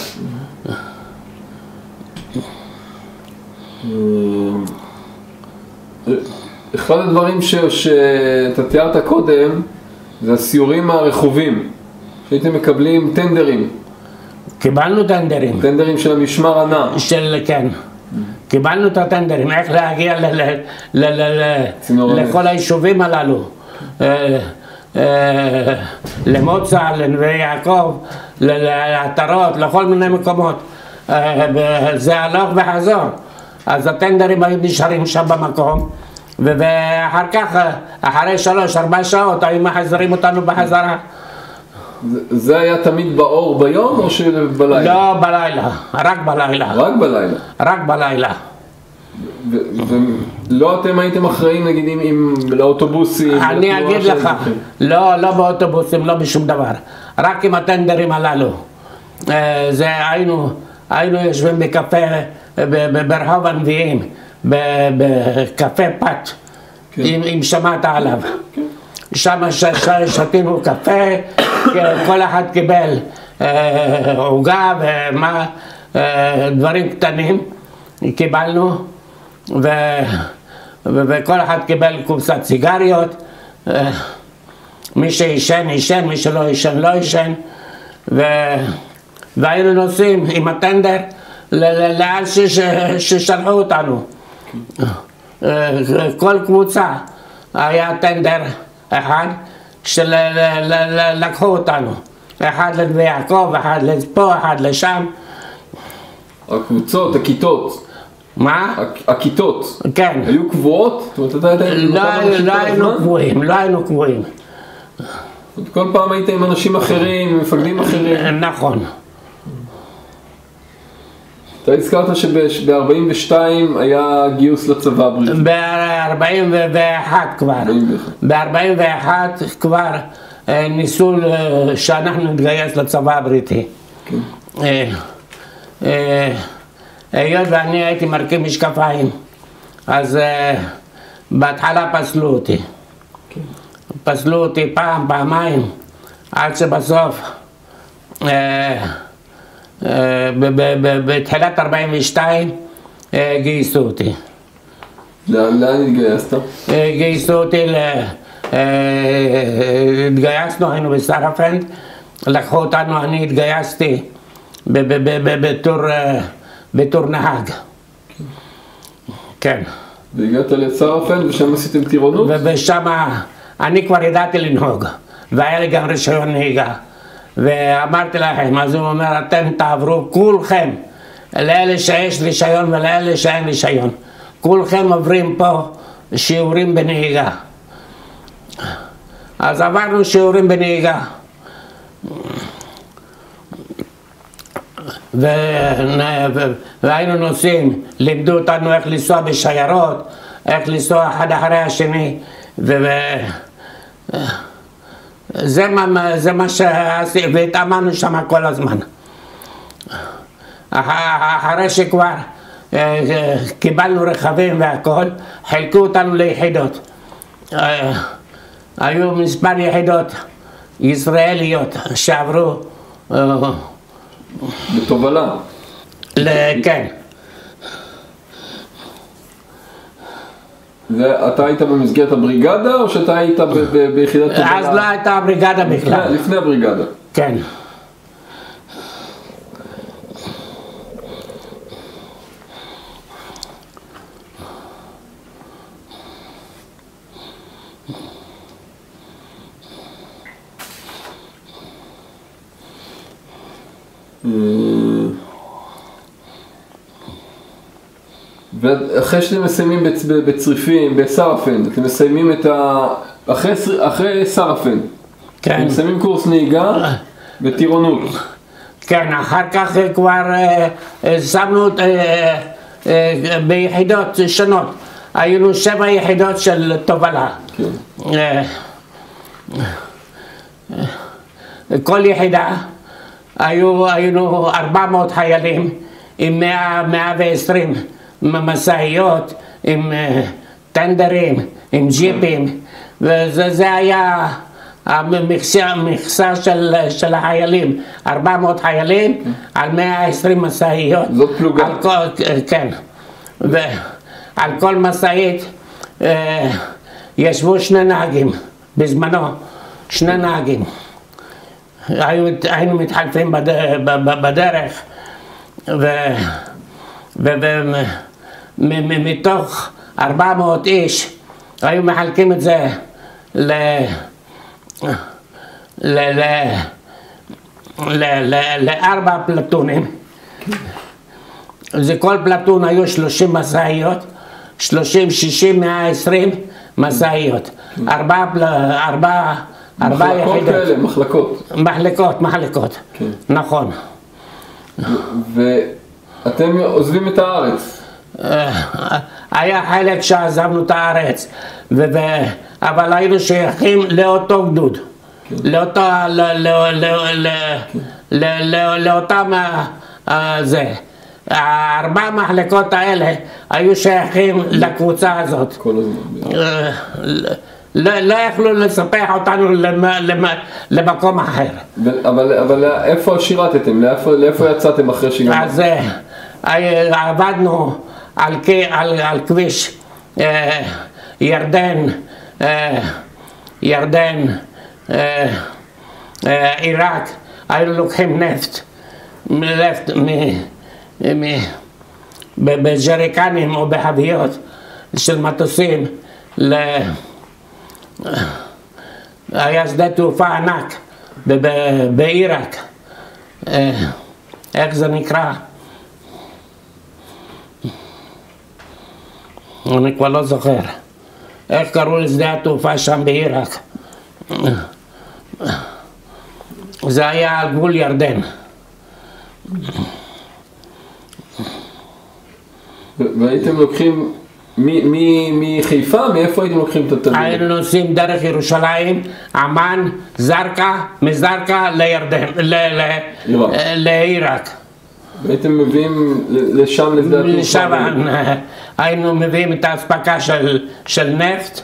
אחד הדברים שאתה תיארת קודם זה הסיורים הרכובים, שהייתם מקבלים טנדרים. קיבלנו טנדרים. טנדרים של המשמר הנע. כן. קיבלנו את הטנדרים, איך להגיע לכל היישובים הללו. למוצא, לנווה יעקב, לעטרות, לכל מיני מקומות. זה הלוך וחזור. אז הטנדרים היו נשארים שם במקום, ואחר כך, אחרי 3-4 שעות, היו מחזרים אותנו בחזרה. זה היה תמיד באור ביום או שבלילה? לא, בלילה, רק בלילה. רק בלילה? רק בלילה. ולא אתם הייתם אחראים נגיד עם לאוטובוסים? אני אגיד לך, לא באוטובוסים, לא בשום דבר, רק עם הטנדרים הללו. היינו יושבים בקפה ברחוב הנביאים, בקפה פת, אם שמעת עליו. שם שתינו קפה, כל אחד קיבל עוגה ודברים קטנים קיבלנו, וכל אחד קיבל קופסת סיגריות. מי שישן ישן, מי שלא ישן לא ישן, והיינו נוסעים עם הטנדר לאן ששלחו אותנו. כל קבוצה היה טנדר אחד שלקחו אותנו, אחד לנווה יעקב, אחד לפה, אחד לשם. הקבוצות, הכיתות. מה? הכיתות. כן. היו קבועות? לא היינו קבועים. כל פעם היית עם אנשים אחרים, מפקדים אחרים. נכון. אתה הזכרת שב-42 היה גיוס לצבא הבריטי. ב-41 כבר. ב-41 כבר ניסו שאנחנו נתגייס לצבא הבריטי. היות ואני הייתי מרכיב משקפיים, אז בהתחלה פסלו אותי. פסלו אותי פעם, פעמיים, עד שבסוף בתחילת 42 גייסו אותי. לאן התגייסת? גייסו אותי, התגייסנו, היינו בסרפנד, לקחו אותנו, אני התגייסתי בתור נהג. כן. והגעת לסרפנד ושם עשיתם טירונות? ושם אני כבר ידעתי לנהוג, והיה לי גם רישיון נהיגה. ואמרתי לכם, אז הוא אומר, אתם תעברו כולכם, לאלה שיש רישיון ולאלה שאין רישיון. כולכם עוברים פה שיעורים בנהיגה. אז עברנו שיעורים בנהיגה. והיינו נוסעים, לימדו אותנו איך לנסוע בשיירות, איך לנסוע אחד אחרי השני. זה מה שעשינו, והתאמנו שם כל הזמן. אחרי שכבר קיבלנו רכבים והכל, חילקו אותנו ליחידות. היו מספר יחידות ישראליות שעברו בתובלה. כן. ואתה היית במסגרת הבריגדה או שאתה היית ביחידת תובלה? אז לא הייתה הבריגדה בכלל. לפני הבריגדה. כן. ואחרי שאתם מסיימים בצריפין, בסרפנד, אתם מסיימים את אחרי סרפנד, כן. אתם מסיימים קורס נהיגה וטירונות. כן, אחר כך כבר שמנו ביחידות שונות, היינו 7 יחידות של תובלה. כן. כל יחידה היינו 400 חיילים עם 120 מסעיות, עם טנדרים, עם ג'יפים, וזה היה המכסה של החיילים, 400 חיילים על 120 מסעיות. זאת פלוגה. כן, ועל כל מסעית ישבו 2 נהגים, בזמנו 2 נהגים. היינו מתחלפים בדרך, ומתוך 400 איש היו מחלקים את זה לארבע פלטונים. זה כל פלטון היו 30 מסעיות, 30, 60, 120 מסעיות. ארבע יחידות. מחלקות. כן. נכון. ואתם עוזבים את הארץ? היה חלק שעזבנו את הארץ, אבל היינו שייכים לאותו גדוד. לאותם זה. הארבע מחלקות האלה היו שייכים לקבוצה הזאת. כל הזמן. לא יכלו לספח אותנו למקום אחר. אבל איפה שירתתם? לאיפה יצאתם אחרי שגמרתם? אז עבדנו על כביש ירדן, עיראק. היינו לוקחים נפט בג'ריקנים או בחביות של מטוסים. היה שדה תעופה ענק בעיראק, איך זה נקרא? אני כבר לא זוכר איך קראו לשדה התעופה שם בעיראק. זה היה על גבול ירדן. והייתם לוקחים מחיפה? מאיפה הייתם לוקחים את התדרים? היינו נוסעים דרך ירושלים, עמן, זרקה, מזרקה לירדן, לעיראק. והייתם מביאים לשם לשדה התעופה? לשם היינו מביאים את האספקה של נפט,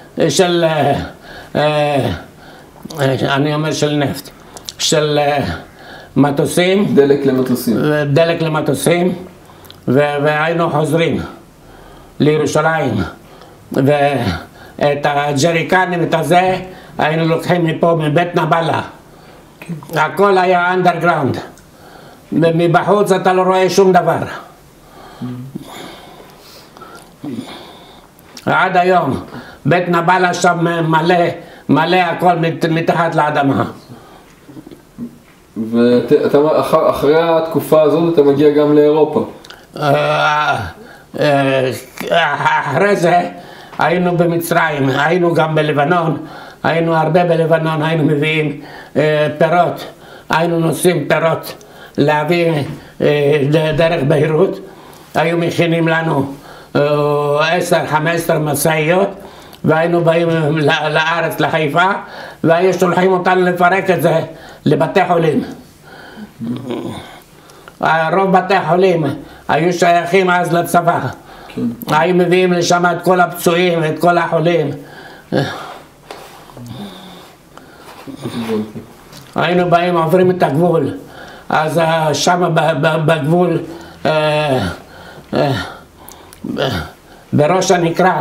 אני אומר של נפט, של מטוסים. דלק למטוסים. והיינו חוזרים לירושלים, ואת הג'ריקנים, את הזה, היינו לוקחים מפה, מבית נבלה. הכל היה אנדרגראונד. מבחוץ אתה לא רואה שום דבר. עד היום, בית נבלה שם מלא הכל מתחת לאדמה. ואחרי התקופה הזאת אתה מגיע גם לאירופה? אחרי זה היינו במצרים, היינו גם בלבנון, היינו הרבה בלבנון, היינו מביאים פירות, היינו נוסעים פירות להביא דרך ביירות, היו מכינים לנו 10-15 מסעיות, והיינו באים לארץ, לחיפה, והיו שולחים אותנו לפרק את זה לבתי חולים. רוב בתי החולים היו שייכים אז לצבא. היו מביאים לשם את כל הפצועים ואת כל החולים. היינו באים, עוברים את הגבול. אז שם בגבול, בראש הנקרה,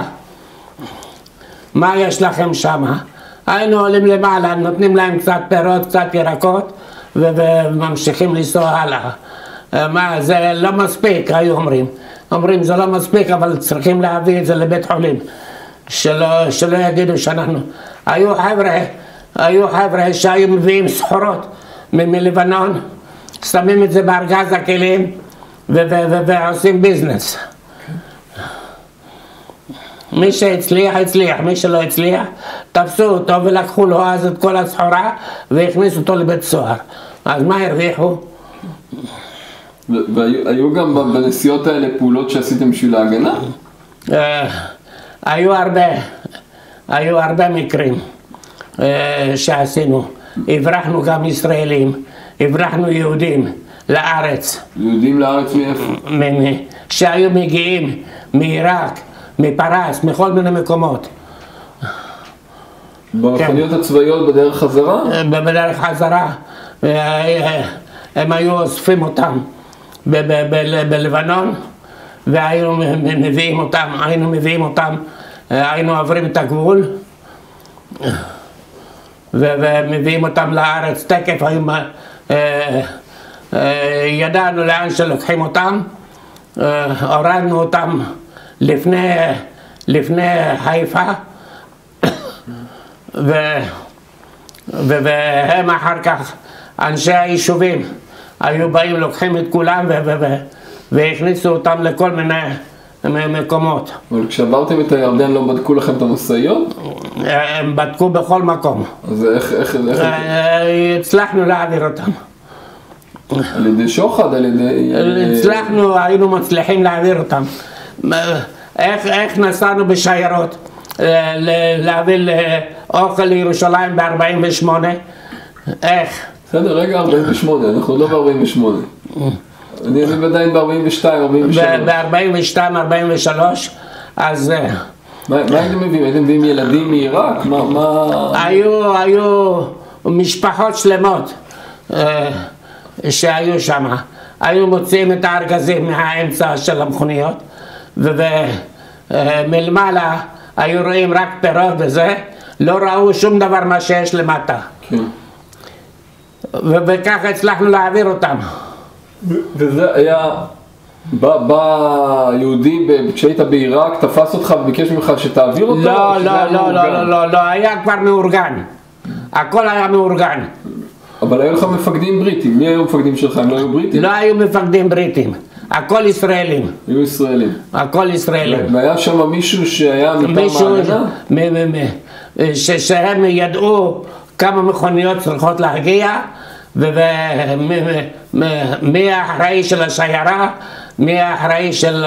מה יש לכם שם? היינו עולים למעלה, נותנים להם קצת פירות, קצת ירקות, וממשיכים לנסוע הלאה. מה, זה לא מספיק, היו אומרים זה לא מספיק, אבל צריכים להביא את זה לבית חולים, שלא יגידו שאנחנו. היו חבר'ה שהיו מביאים סחורות מלבנון, שמים את זה בארגז הכלים ועושים ביזנס. מי שהצליח, הצליח, מי שלא הצליח, תפסו אותו ולקחו לו אז את כל הסחורה והכניסו אותו לבית סוהר. אז מה הרוויחו? והיו גם בנסיעות האלה פעולות שעשיתם בשביל ההגנה? היו הרבה מקרים שעשינו. הברחנו גם ישראלים, הברחנו יהודים לארץ. יהודים לארץ מאיפה? שהיו מגיעים מעיראק, מפרס, מכל מיני מקומות. במכוניות הצבאיות בדרך חזרה? בדרך חזרה. הם היו אוספים אותם בלבנון, והיינו מביאים אותם, היינו עוברים את הגבול, ומביאים אותם לארץ. תקף ידענו לאן שלוקחים אותם, הורדנו אותם לפני חיפה, והם אחר כך, אנשי היישובים, היו באים, לוקחים את כולם והכניסו אותם לכל מיני מקומות. אבל כשעברתם את הירדן לא בדקו לכם את המשאיות? הם בדקו בכל מקום. אז איך... הצלחנו להעביר אותם. על ידי שוחד, על ידי... הצלחנו, היינו מצליחים להעביר אותם. איך נסענו בשיירות להביא אוכל לירושלים ב-48? איך? בסדר, רגע, 48, אנחנו לא ב-48. אני עדיין ב-42, 43. ב-42, 43, אז... מה הייתם מביאים? הייתם מביאים ילדים מעיראק? מה... היו משפחות שלמות שהיו שם. היו מוציאים את הארגזים מהאמצע של המכוניות, ומלמעלה היו רואים רק פירות וזה, לא ראו שום דבר מה שיש למטה. כן. וככה הצלחנו להעביר אותם. וזה היה... בא יהודי, כשהיית בעיראק, תפס אותך וביקש ממך שתעביר אותו? לא, היה כבר מאורגן. הכל היה מאורגן. אבל היו לך מפקדים בריטים. מי היו המפקדים שלך? הם לא היו בריטים? לא היו מפקדים בריטים. הכל ישראלים. היו ישראלים. הכל ישראלים. והיה שם מישהו שהיה מטעם ההגנה? שהם ידעו כמה מכוניות צריכות להגיע, ומי האחראי של השיירה, מי האחראי של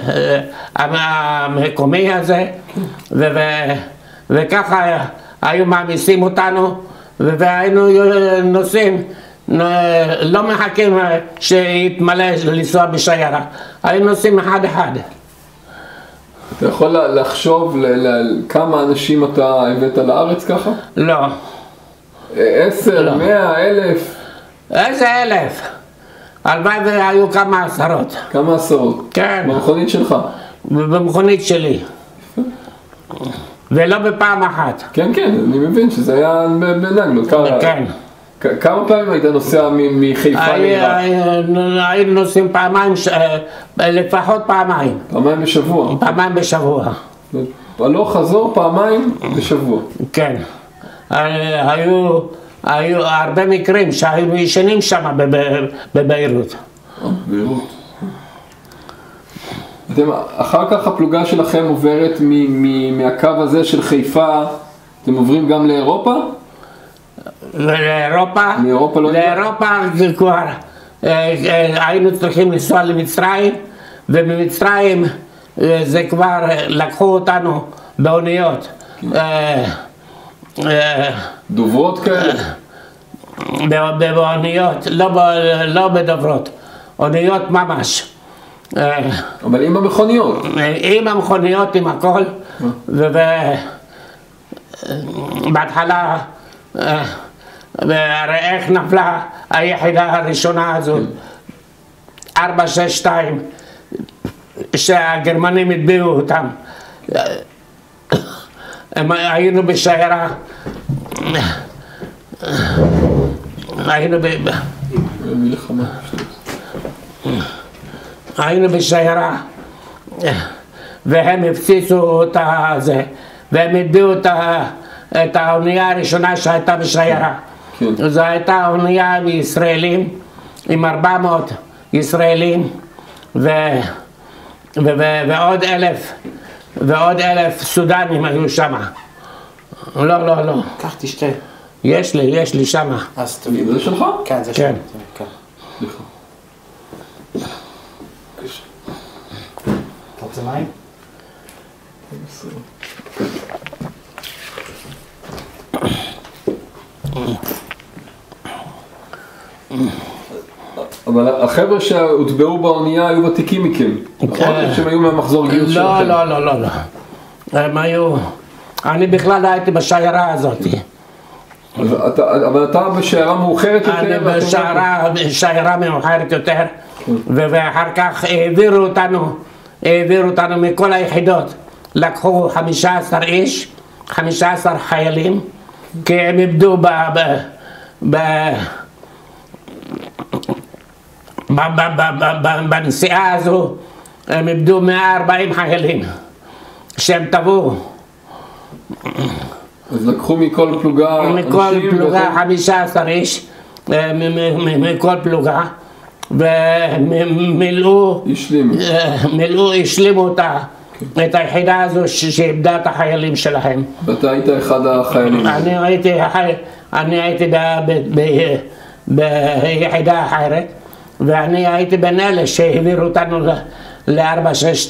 המקומי הזה, וככה היו מעמיסים אותנו, והיינו נוסעים, לא מחכים שיתמלא לנסוע בשיירה, היינו נוסעים אחד אחד. אתה יכול לחשוב כמה אנשים אתה הבאת לארץ ככה? לא. 10, 100, 1,000? איזה 1,000? הלוואי והיו כמה עשרות. כמה עשרות? כן. במכונית שלך? במכונית שלי. ולא בפעם אחת. כן, כן, אני מבין שזה היה בנגלות. כן. כמה פעמים היית נוסע מחיפה לעיראק? היינו נוסעים פעמיים, לפחות פעמיים. פעמיים בשבוע? פעמיים בשבוע. הלוך חזור פעמיים בשבוע? כן. היו הרבה מקרים שהיינו ישנים שם בביירות. ביירות. אחר כך הפלוגה שלכם עוברת מהקו הזה של חיפה, אתם עוברים גם לאירופה? לאירופה? מאירופה לא... לאירופה כבר היינו צריכים לנסוע למצרים, וממצרים זה כבר לקחו אותנו באוניות. דוברות כאלה? באוניות, לא בדוברות, אוניות ממש. אבל עם המכוניות? עם המכוניות, עם הכל, ובהתחלה, והרי איך נפלה היחידה הראשונה הזאת, 462, שהגרמנים הטביעו אותם. היינו בשיירה, היינו בשיירה, והם הפציצו את זה, והם הטביעו את האונייה הראשונה שהייתה בשיירה. זו הייתה אונייה מישראלים, עם 400 ישראלים, ועוד 1,000 סודנים היו שם. לא. קח תשתה. יש לי שם. אז תביא. זה שלך? כן, זה שלך. כן. סליחה. אתה רוצה מים? אבל החבר'ה שהוטבעו באונייה היו ותיקים מכם, נכון? שהם היו מהמחזור גיוס שלכם. לא. הם היו... אני בכלל הייתי בשיירה הזאת. אבל אתה בשיירה מאוחרת יותר? אני בשיירה מאוחרת יותר, ואחר כך העבירו אותנו מכל היחידות. לקחו 15 איש, 15 חיילים, כי הם איבדו בנסיעה הזו, הם איבדו 140 חיילים שהם טבעו. אז לקחו מכל פלוגה מכל פלוגה 15 איש, מכל פלוגה, ומילאו, השלימו אותה, את היחידה הזו שאיבדה את החיילים שלהם. ואתה היית אחד החיילים? אני הייתי ביחידה אחרת, ואני הייתי בין אלה שהעבירו אותנו ל-462.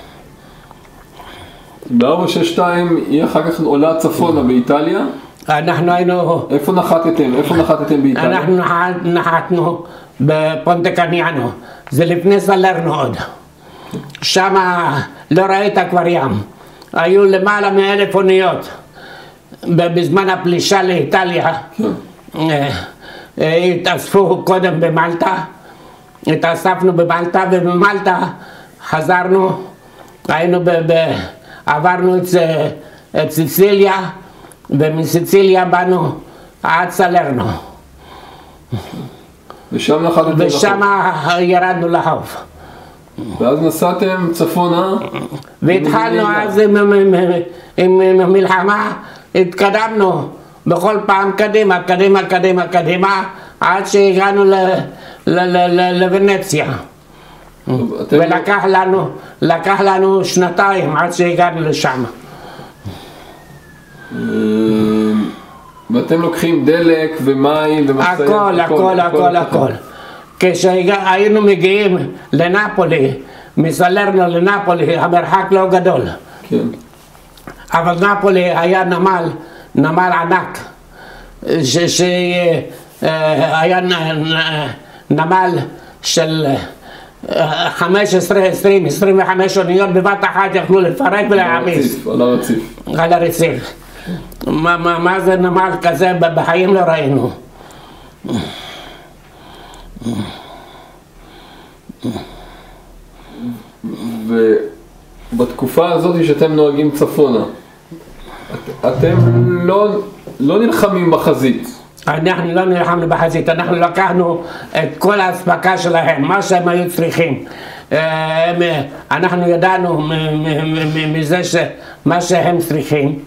ב-462 היא אחר כך עולה צפונה באיטליה? אנחנו היינו... איפה נחתתם? איפה נחתתם באיטליה? אנחנו נחתנו בפונטה קניאנו, זה לפני סלרנו עוד. שם לא ראית כבר ים. היו למעלה מ1,000 אוניות. בזמן הפלישה לאיטליה, התאספו קודם במלטה, התאספנו במלטה, ובמלטה חזרנו, עברנו את סיציליה, ומסיציליה באנו עד סלרנו. ושם נחתתם לחוף? ושם ירדנו לחוף. ואז נסעתם צפונה? והתחלנו אז עם המלחמה, התקדמנו בכל פעם קדימה, קדימה, עד שהגענו לוונציה. ולקח לנו 2 עד שהגענו לשם. ואתם לוקחים דלק ומים ומשאיות? הכל. כשהיינו מגיעים לנפולי, מסלרנו לנפולי, המרחק לא גדול. כן. אבל נפולי היה נמל ענק, שהיה נמל של 15, 20, 25 אוניות בבת אחת יכלו לפרק ולהעמיס. על הרציף. מה זה נמל כזה בחיים לא ראינו. ובתקופה הזאת שאתם נוהגים צפונה, אתם לא נלחמים בחזית? אנחנו לא נלחמנו בחזית, אנחנו לקחנו את כל האספקה שלהם, מה שהם היו צריכים. אנחנו ידענו מזה שמה שהם צריכים,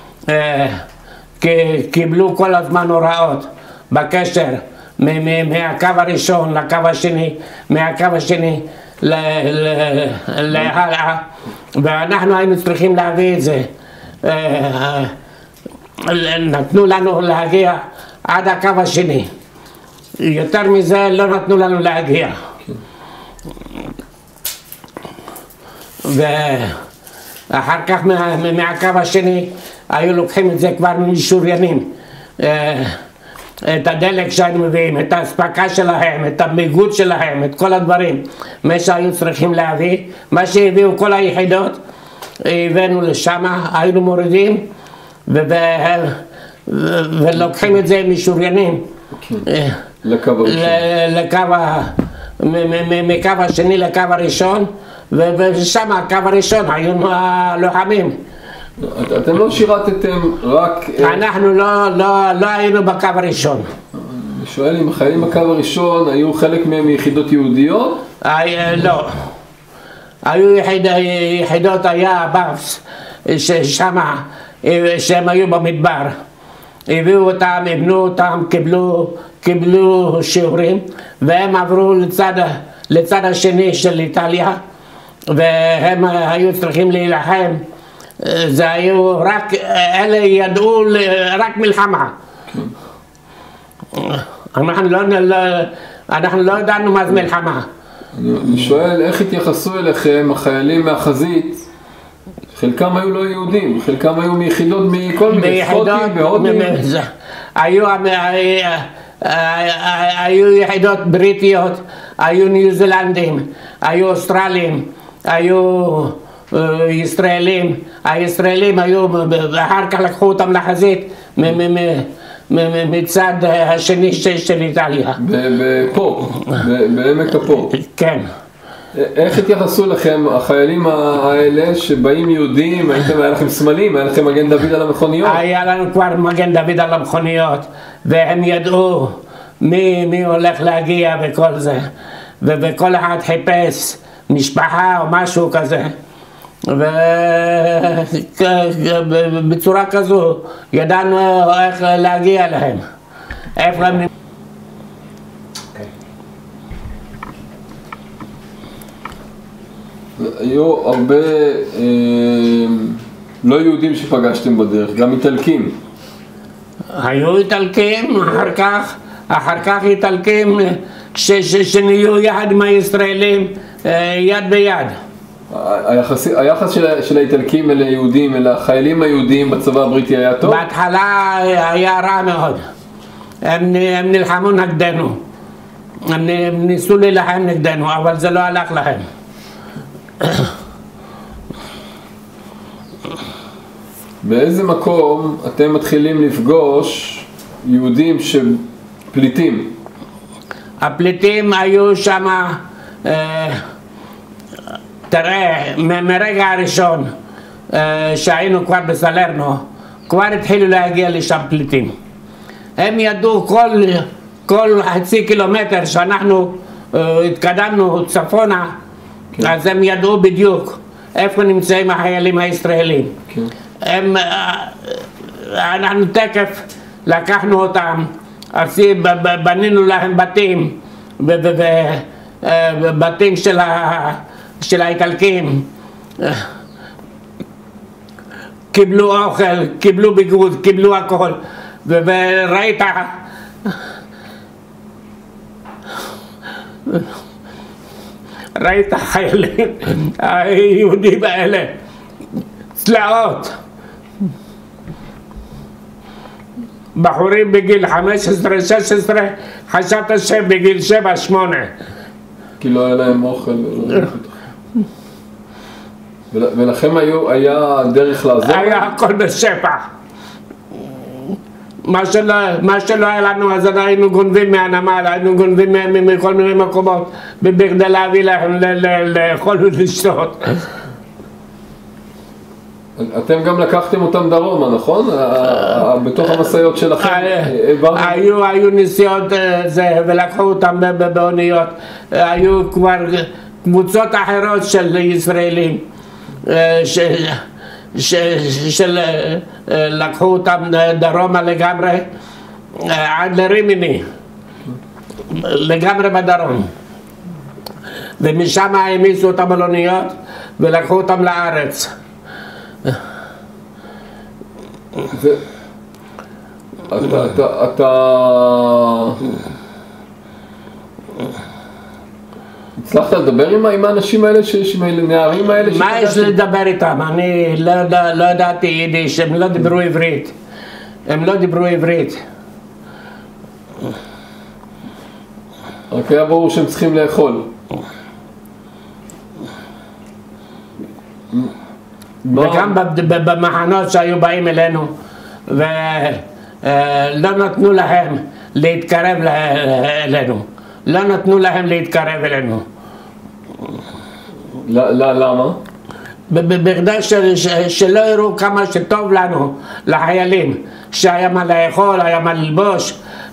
קיבלו כל הזמן הוראות בקשר מהקו הראשון לקו השני, מהקו השני להלאה, ואנחנו היינו צריכים להביא את זה. נתנו לנו להגיע עד הקו השני, יותר מזה לא נתנו לנו להגיע. ואחר כך מהקו השני היו לוקחים את זה כבר משוריינים, את הדלק שהיינו מביאים, את האספקה שלהם, את המיגוד שלהם, את כל הדברים, מה שהיו צריכים להביא, מה שהביאו כל היחידות, הבאנו לשם, היינו מורידים ולוקחים את זה משוריינים מקו השני לקו הראשון, ושם הקו הראשון היו הלוחמים. אתם לא שירתתם רק... אנחנו לא היינו בקו הראשון. אני שואל אם החיילים בקו הראשון היו חלק מהם מיחידות יהודיות? לא. היו יחידות, היה באפס, ששם, שהם היו במדבר. הביאו אותם, הבנו אותם, קיבלו שיעורים, והם עברו לצד השני של איטליה, והם היו צריכים להילחם. זה היו רק, אלה ידעו רק מלחמה. אנחנו לא ידענו מה זה מלחמה. אני שואל, איך התייחסו אליכם החיילים מהחזית? חלקם היו לא יהודים, חלקם היו מיחידות מכל מיני, סקוטים והודים. היו יחידות בריטיות, היו ניו זילנדים, היו אוסטרלים, היו ישראלים. הישראלים היו, אחר כך לקחו אותם לחזית מצד השני של איטליה. פה, בעמק הפור. כן. איך התייחסו לכם החיילים האלה שבאים יהודים? היה לכם סמלים? היה לכם מגן דוד על המכוניות? היה לנו כבר מגן דוד על המכוניות, והם ידעו מי הולך להגיע וכל זה, וכל אחד חיפש משפחה או משהו כזה, ובצורה כזו ידענו איך להגיע להם. איפה הם... היו הרבה לא יהודים שפגשתם בדרך, גם איטלקים. היו איטלקים, אחר כך איטלקים שנהיו יחד עם הישראלים יד ביד. היחס של האיטלקים אל היהודים, אל החיילים היהודים בצבא הבריטי היה טוב? בהתחלה היה רע מאוד. הם נלחמו נגדנו. הם ניסו להילחם נגדנו, אבל זה לא הלך להם. באיזה מקום אתם מתחילים לפגוש יהודים שפליטים? הפליטים היו שם, תראה, מרגע הראשון שהיינו כבר בסלרנו, כבר התחילו להגיע לשם פליטים. הם ידעו כל חצי קילומטר שאנחנו התקדמנו צפונה, אז הם ידעו בדיוק איפה נמצאים החיילים הישראלים. אנחנו תקף לקחנו אותם, בנינו להם בתים, בתים של האיטלקים, קיבלו אוכל, קיבלו ביגוד, קיבלו הכל, ראית חיילים היהודים האלה, צלעות, בחורים בגיל 15-16, חשבת שהם בגיל 7-8. כי לא היה להם אוכל. ולכם היה דרך לעזור? היה הכל בשפע. מה שלא היה לנו, אז היינו גונבים מהנמל, היינו גונבים מכל מיני מקומות, בכדי להביא להם לאכול ולשתות. אתם גם לקחתם אותם דרומה, נכון? בתוך המשאיות שלכם? היו נסיעות ולקחו אותם באוניות. היו כבר קבוצות אחרות של ישראלים שלקחו אותם דרומה לגמרי עד לרימיני, לגמרי בדרום, ומשם העמיסו אותם על אוניות ולקחו אותם לארץ. אתה הצלחת לדבר עם האנשים האלה, עם הנערים האלה? מה יש לדבר איתם? אני לא ידעתי יידיש, הם לא דיברו עברית. רק היה ברור שהם צריכים לאכול. וגם במחנות שהיו באים אלינו ולא נתנו להם להתקרב אלינו. למה? בכדי שלא יראו כמה שטוב לנו, לחיילים, שהיה מה לאכול, היה מה ללבוש,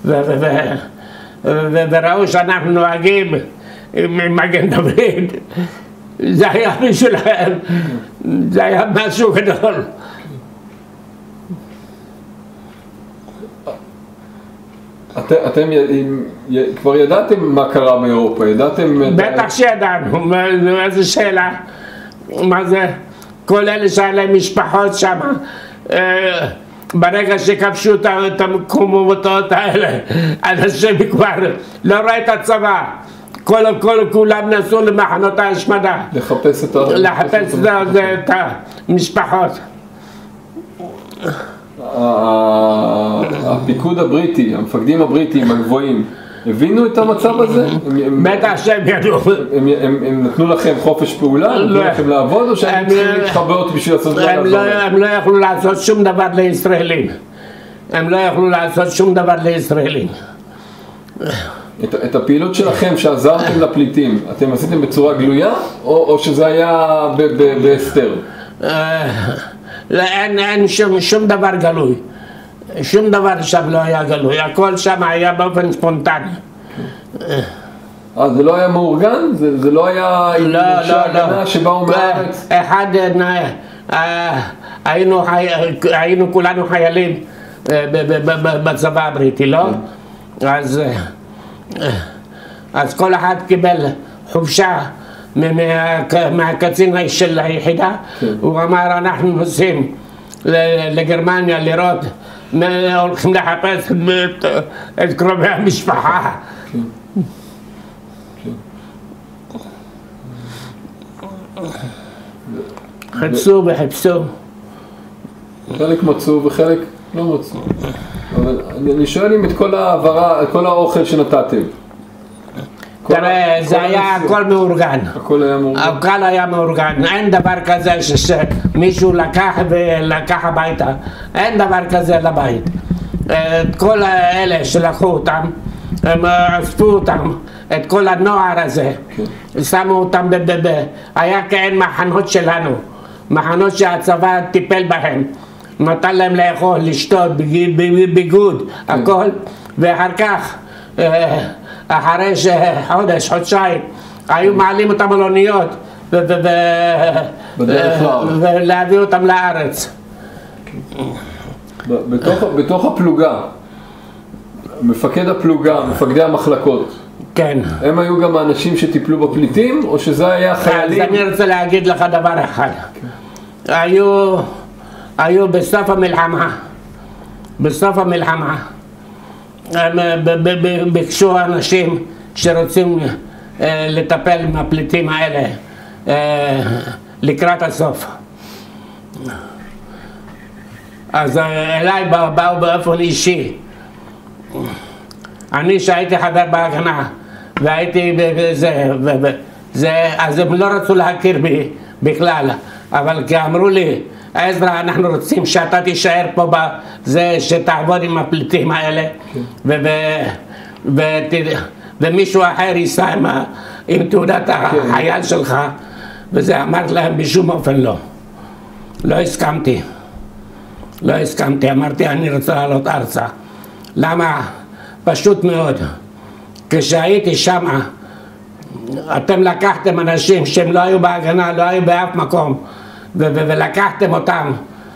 וראו שאנחנו נוהגים עם מגן דוד. זה היה בשבילם, זה היה משהו גדול. אתם כבר ידעתם מה קרה באירופה, ידעתם... בטח שידענו, איזו שאלה, מה זה? כל אלה שהיה להם משפחות שם, ברגע שכבשו את המקומות האלה, אנשים כבר לא ראו את הצבא. כולם נסעו למחנות ההשמדה. לחפש את המשפחות. הפיקוד הבריטי, המפקדים הבריטים הגבוהים, הבינו את המצב הזה? בטח שהם ידעו. הם נתנו לכם חופש פעולה? נתנו לכם לעבוד או שהם צריכים להתחבאות בשביל לעשות דבר לעזור? הם לא יכלו לעשות שום דבר לישראלים. את הפעילות שלכם שעזרתם לפליטים, אתם עשיתם בצורה גלויה או שזה היה בהסתר? אין שום דבר גלוי. שום דבר שם לא היה גלוי, הכל שם היה באופן ספונטני. זה לא היה מאורגן? זה לא היה עם אנשי הגנה שבאו מהארץ? אחד, היינו כולנו חיילים בצבא הבריטי, לא? אז כל אחד קיבל חופשה מהקצין של היחידה. הוא אמר, אנחנו נוסעים לגרמניה לראות, הולכים לחפש את קרובי המשפחה. חיפשו וחיפשו. חלק מצאו וחלק לא מצאו. אבל אני שואל אם את כל העברה, את כל האוכל שנתתם. תראה, זה היה הכל מאורגן. הכל היה מאורגן. הכל היה מאורגן. אין דבר כזה שמישהו לקח הביתה. אין דבר כזה לבית. את כל האלה שלקחו אותם, הם אספו אותם, את כל הנוער הזה, שמו אותם היה כאין מחנות שלנו, מחנות שהצבא טיפל בהם, נתן להם לאכול, לשתות, ביגוד, הכל, ואחר כך, אחרי חודש, חודשיים, היו מעלים אותם על אוניות ולהביא אותם לארץ. בתוך הפלוגה, מפקד הפלוגה, מפקדי המחלקות, כן. הם היו גם האנשים שטיפלו בפליטים, או שזה היה חיילים? אז אני רוצה להגיד לך דבר אחד. היו בסוף המלחמה, הם ביקשו אנשים שרוצים לטפל עם הפליטים האלה לקראת הסוף. אז אליי באו באופן אישי. אני שהייתי חבר בהגנה והייתי אז הם לא רצו להכיר בי בכלל, אבל כי אמרו לי, עזרא, אנחנו רוצים שאתה תישאר פה שתעבוד עם הפליטים האלה ומישהו אחר ייסע עם תעודת החייל שלך, וזה אמרתי להם בשום אופן לא. לא הסכמתי, אמרתי אני רוצה לעלות ארצה. למה? פשוט מאוד. כשהייתי שם, אתם לקחתם אנשים שהם לא היו בהגנה, לא היו באף מקום, ולקחתם אותם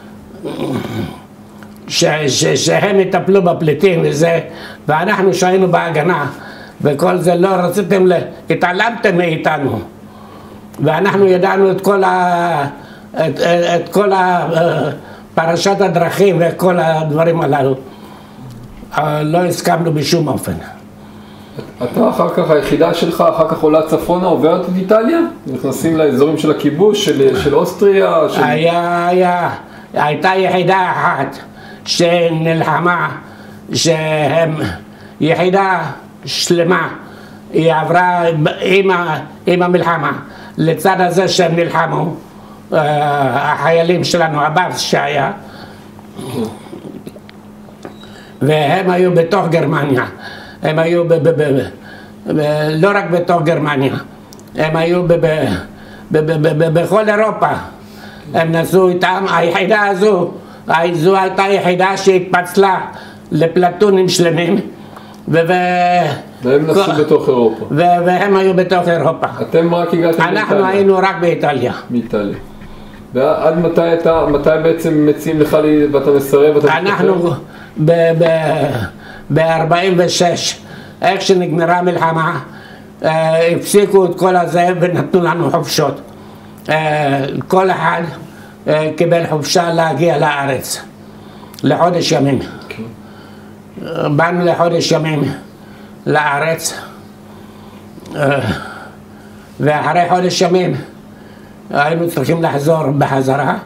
שהם יטפלו בפליטים וזה, ואנחנו שהיינו בהגנה וכל זה לא רציתם, התעלמתם מאיתנו, ואנחנו ידענו את כל פרשת הדרכים וכל הדברים הללו. לא הסכמנו בשום אופן. אתה אחר כך, היחידה שלך אחר כך עולה צפונה, עוברת את איטליה? נכנסים לאזורים של הכיבוש, של אוסטריה? הייתה יחידה אחת שנלחמה, יחידה שלמה, היא עברה עם המלחמה. לצד הזה שהם נלחמו, החיילים שלנו, הבאס שהיה, והם היו בתוך גרמניה, הם היו לא רק בתוך גרמניה, הם היו בכל אירופה, הם נסעו איתם. היחידה זו הייתה יחידה שהתפצלה לפלטונים שלמים, והם נסעו בתוך אירופה. והם היו בתוך אירופה. אתם רק הגעתם מאיטליה? אנחנו היינו רק באיטליה. מאיטליה. ועד מתי בעצם מציעים לך ואתה מסרב? אנחנו ב-46, איך שנגמרה המלחמה, הפסיקו את כל הזה ונתנו לנו חופשות. כל אחד קיבל חופשה להגיע לארץ לחודש ימים. באנו לחודש ימים לארץ, ואחרי חודש ימים היינו צריכים לחזור בחזרה,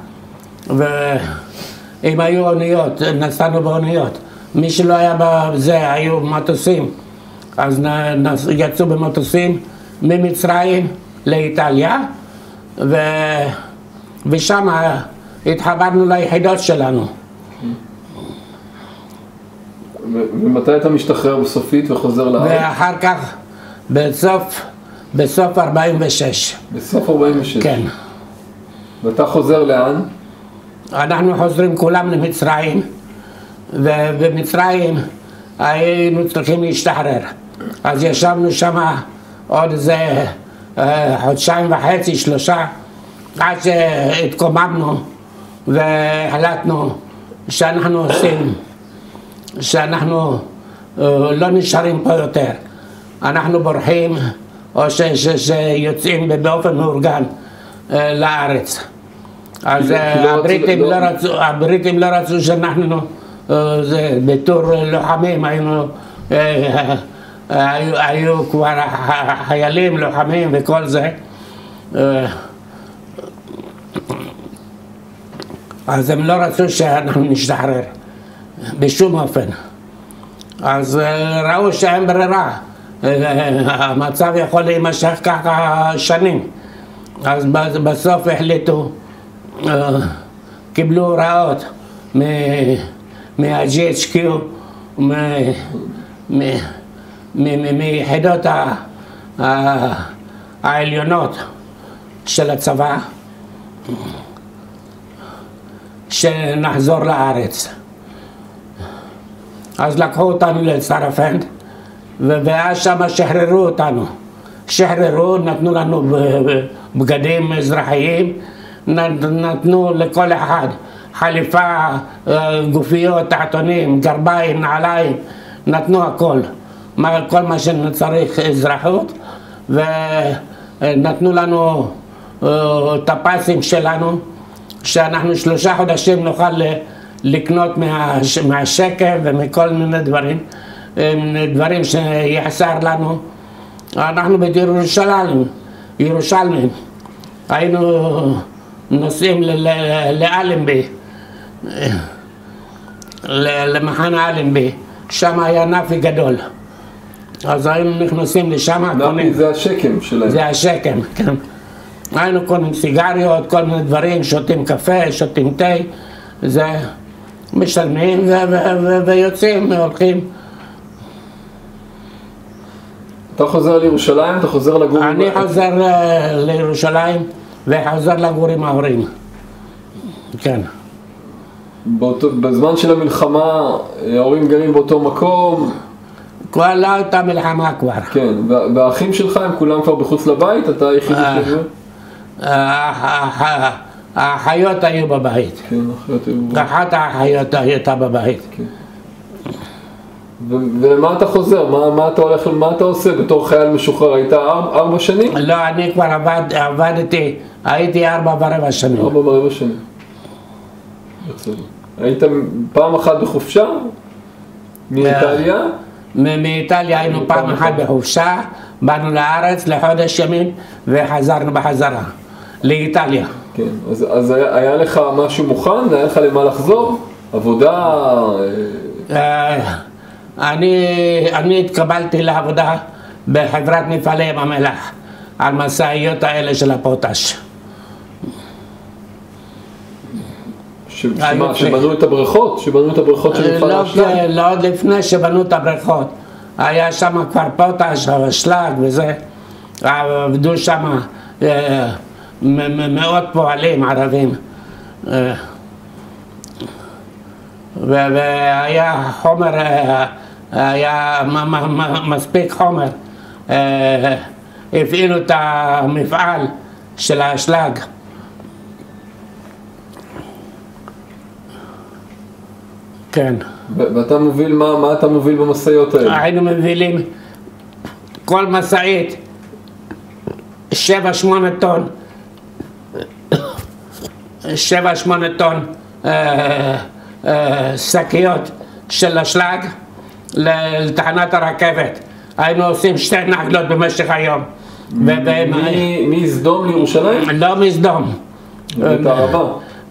ואם היו אוניות, נסענו באוניות. מי שלא היה בזה, היו מטוסים, אז יצאו במטוסים ממצרים לאיטליה, ושם התחברנו ליחידות שלנו. ומתי אתה משתחרר בסופית וחוזר לארץ? ואחר כך בסוף 46. בסוף 46? כן. ואתה חוזר לאן? אנחנו חוזרים כולם למצרים, ובמצרים היינו צריכים להשתחרר. אז ישבנו שם עוד איזה חודשיים וחצי, 3, עד שהתקוממנו והחלטנו שאנחנו עושים, שאנחנו לא נשארים פה יותר, אנחנו בורחים או שיוצאים באופן מאורגן לארץ. אז הבריטים לא רצו שאנחנו בתור לוחמים, היו כבר חיילים, לוחמים וכל זה. אז הם לא רצו שאנחנו נשתחרר בשום אופן. אז ראו שאין ברירה, המצב יכול להימשך ככה שנים. אז בסוף החליטו, קיבלו הוראות מה-GHQ, מיחידות העליונות של הצבא, שנחזור לארץ. אז לקחו אותנו לצרפת, ואז שם שחררו אותנו. שחררו, נתנו לנו בגדים אזרחיים, נתנו לכל אחד חליפה, גופיות, תחתונים, גרביים, נעליים, נתנו הכל. כל מה שצריך אזרחות, ונתנו לנו את הפסים שלנו, שאנחנו 3 חודשים נוכל לקנות מהשקל ומכל מיני דברים שיחסר לנו. אנחנו בירושלים, היינו נוסעים לאלנבי, למחנה אלנבי, שם היה נאפי גדול. אז היינו נכנסים לשם. נאפי זה השקם שלהם. זה השקם, כן. היינו קונים סיגריות, כל מיני דברים, שותים קפה, שותים תה, זה משלמים ויוצאים, הולכים. אתה חוזר לירושלים, אתה חוזר לגור? אני חוזר לירושלים וחוזר לגור עם ההורים, כן. בזמן של המלחמה, ההורים גרים באותו מקום? כבר לא הייתה מלחמה כבר. כן, והאחים שלך הם כולם כבר בחוץ לבית? אתה היחיד שזה? האחיות היו בבית. כן, האחיות היו בבית. אחת האחיות הייתה בבית. כן. ולמה אתה חוזר? מה אתה עושה בתור חייל משוחרר? היית 4 שנים? לא, אני כבר עבדתי, הייתי 4.25 שנים. 4.25 שנים. היית פעם אחת בחופשה? מאיטליה? מאיטליה היינו פעם אחת בחופשה, באנו לארץ לחודש ימים וחזרנו בחזרה לאיטליה. כן, אז היה לך משהו מוכן? היה לך למה לחזור? עבודה? אני התקבלתי לעבודה בחברת מפעלי ים המלח על משאיות האלה של הפוטש. שבנו את הבריכות? שבנו את הבריכות של מפעל האשלג? לא, עוד לפני שבנו את הבריכות. היה שם כבר פוטש, אשלג וזה. עבדו שם מאות פועלים ערבים. והיה חומר, היה מספיק חומר. הפעילו את המפעל של האשלג. כן. ואתה מוביל, מה אתה מוביל במשאיות האלה? היינו מובילים כל משאית 7-8 טון, 7-8 טון שקיות של אשלג לתחנת הרכבת. היינו עושים 2 נגלות במשך היום. מסדום לירושלים? לא מסדום. את הערבה?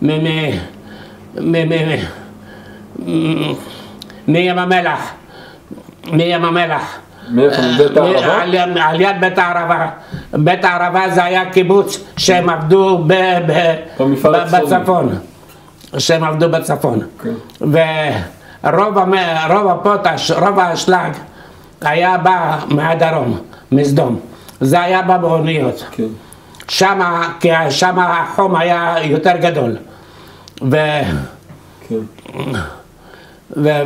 מים המלח. מים המלח. מאיפה? מבית הערבה? על יד בית הערבה. בית הערבה זה היה קיבוץ שהם עבדו בצפון. שהם עבדו בצפון. ורוב הפוטש, רוב האשלג היה בא מהדרום, מסדום. זה היה בא באוניות. שמה, כי שמה החום היה יותר גדול.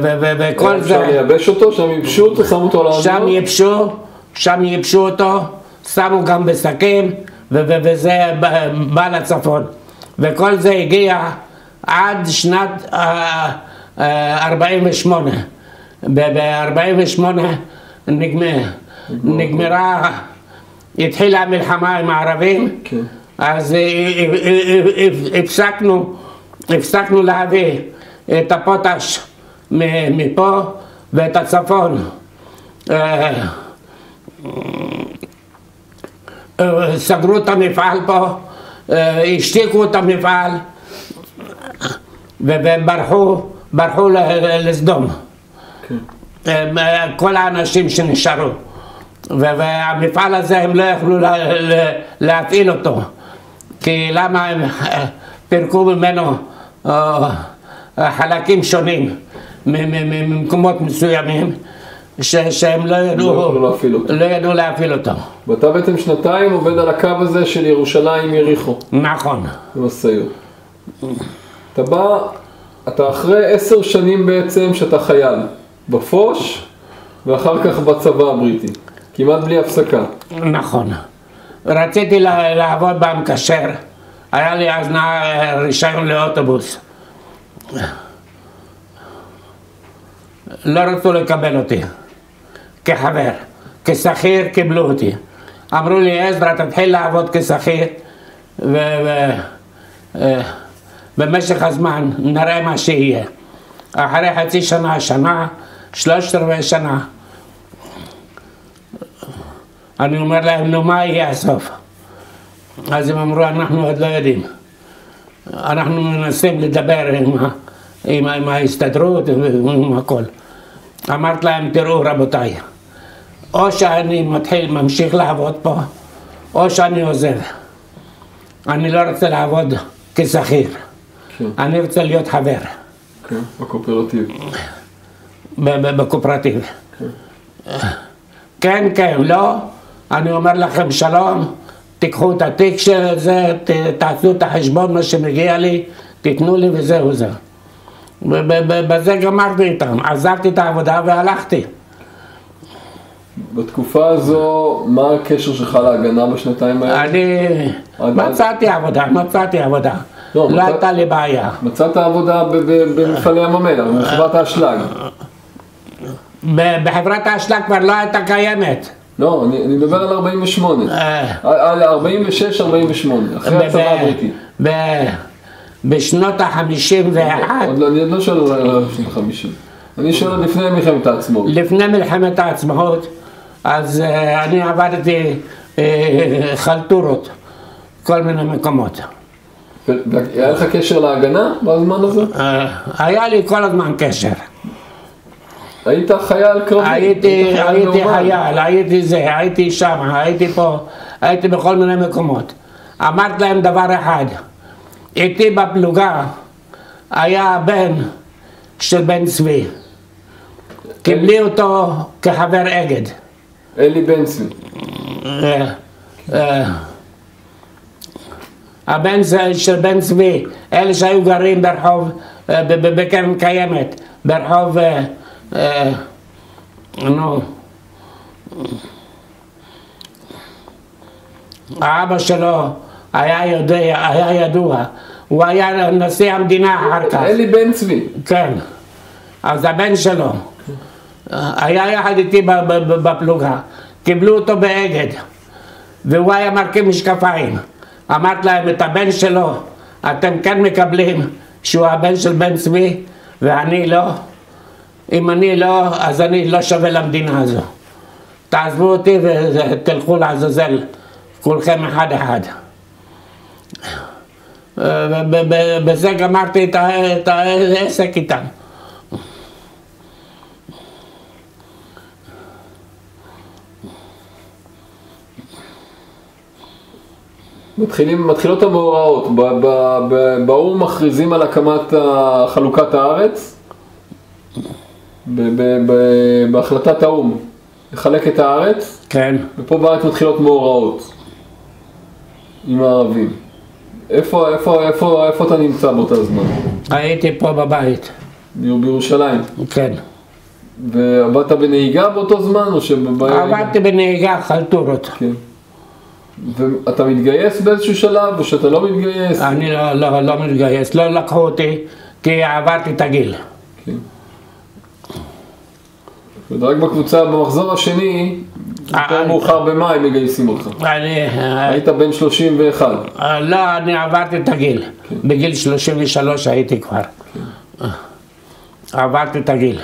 וכל זה... אפשר לייבש אותו? שם ייבשו אותו? שמו אותו על האוניות? שם ייבשו אותו, שמו גם בשקים, וזה בא לצפון. וכל זה הגיע עד שנת 48. ב-48 נגמרה, התחילה המלחמה עם הערבים, אז הפסקנו להביא את הפוטש מפה ואת הצפון. סגרו את המפעל פה, השתיקו את המפעל והם ברחו לסדום. כל האנשים שנשארו. והמפעל הזה הם לא יכלו להפעיל אותו. כי למה הם פירקו ממנו חלקים שונים ממקומות מסוימים שהם לא ידעו להפעיל אותו. ואתה בעצם שנתיים עובד על הקו הזה של ירושלים יריחו. נכון. במשאיות. אתה בא, אתה אחרי 10 שנים בעצם שאתה חייל, בפוש ואחר כך בצבא הבריטי, כמעט בלי הפסקה. נכון. רציתי לעבוד במקשר, היה לי אז רישיון לאוטובוס. לא רצו לקבל אותי כחבר, כשכיר קיבלו אותי. אמרו לי, עזרא, תתחיל לעבוד כשכיר במשך הזמן נראה מה שיהיה. אחרי חצי שנה, שנה, 13 שנה. אני אומר להם, נו, מה יהיה הסוף? אז הם אמרו, אנחנו עוד לא יודעים. אנחנו מנסים לדבר עם ההסתדרות ועם הכל. אמרת להם, תראו רבותיי, או שאני ממשיך לעבוד פה, או שאני עוזב. אני לא רוצה לעבוד כשכיר. אני רוצה להיות חבר. בקואופרטיב. בקואופרטיב. כן, כן, לא. אני אומר לכם שלום, תיקחו את התיק של זה, תעשו את החשבון מה שמגיע לי, תיתנו לי וזהו זה. בזה גמרתי איתם, עזבתי את העבודה והלכתי. בתקופה הזו, מה הקשר שלך להגנה בשנתיים האלה? אני מצאתי עבודה. לא הייתה לי בעיה. מצאת עבודה במפעלי ים המלח, בחברת האשלג. בחברת האשלג כבר לא הייתה קיימת. לא, אני מדבר על 48. על 46, 48, אחרי הצבא הבריטי. בשנות ה-51. אני עוד לא שואל על שנות ה-50. אני שואל לפני מלחמת העצמאות. לפני מלחמת העצמאות, אז אני עבדתי חלטורות, כל מיני מקומות. היה לך קשר להגנה בזמן הזה? היה לי כל הזמן קשר. היית חייל קרבי? הייתי חייל, הייתי שם, הייתי פה, הייתי בכל מיני מקומות. אמרת להם דבר אחד, איתי בפלוגה היה בן של בן צבי. קיבלי אותו כחבר אגד. אלי בן צבי. הבן של בן צבי, אלה שהיו גרים ברחוב, בקרן קיימת, ברחוב, האבא שלו היה ידוע, הוא היה נשיא המדינה אחר כך. אלי בן צבי. כן, אז הבן שלו היה יחד איתי בפלוגה, קיבלו אותו באגד, והוא היה מרכיב משקפיים. אמרת להם, את הבן שלו אתם כן מקבלים שהוא הבן של בן צבי ואני לא? אם אני לא, אז אני לא שווה למדינה הזו. תעזבו אותי ותלכו לעזאזל כולכם אחד אחד. ובזה גמרתי את העסק איתם. מתחילות המאורעות, באו"ם מכריזים על הקמת חלוקת הארץ, בהחלטת האו"ם, לחלק את הארץ, כן. ופה בארץ מתחילות מאורעות עם הערבים. איפה אתה נמצא באותה זמן? הייתי פה בבית. בירושלים? כן. ועבדת בנהיגה באותו זמן או שבבית? עבדתי בנהיגה חלטורות. כן. ואתה מתגייס באיזשהו שלב או שאתה לא מתגייס? אני לא מתגייס, לא לקחו אותי כי עברתי את הגיל. כן. ורק בקבוצה במחזור השני, יותר מאוחר במאי מגייסים אותך. היית בן 31. לא, אני עברתי את הגיל. בגיל 33 הייתי כבר. עברתי את הגיל.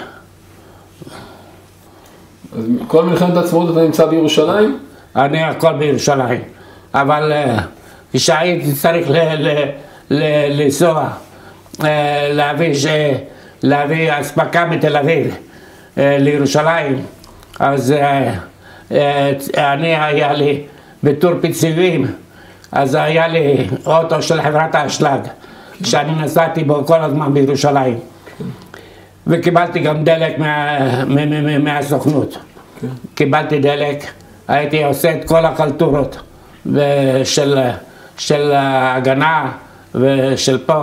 אז כל מלחמת העצמאות אתה נמצא בירושלים? אני הכל בירושלים. אבל כשהייתי צריך לנסוע, להביא אספקה מתל אביב לירושלים, אז היה לי בטור פיצויים, אז היה לי אוטו של חברת האשלג, שאני נסעתי בו כל הזמן בירושלים. וקיבלתי גם דלק מהסוכנות. קיבלתי דלק, הייתי עושה את כל הקלטורות של ההגנה ושל פה.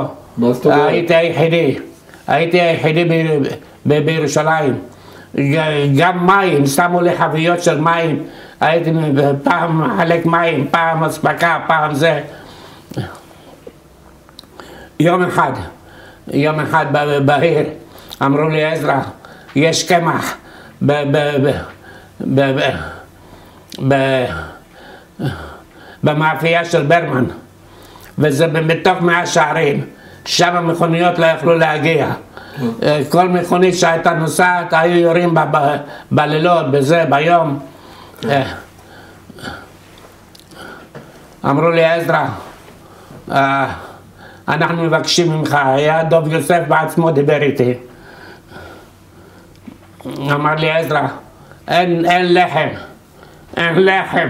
הייתי היחידי בירושלים. גם מים, שמו לי חביות של מים, הייתי פעם מחלק מים, פעם אספקה, פעם זה. יום אחד בעיר אמרו לי, עזרא, יש קמח במאפייה של ברמן, וזה בתוך 100 שערים, שם המכוניות לא יכלו להגיע. כל מכונית שהייתה נוסעת, היו יורים בלילות, בזה, ביום. אמרו לי, עזרא, אנחנו מבקשים ממך, היה דוב יוסף בעצמו דיבר איתי. אמר לי, עזרא, אין לחם, אין לחם.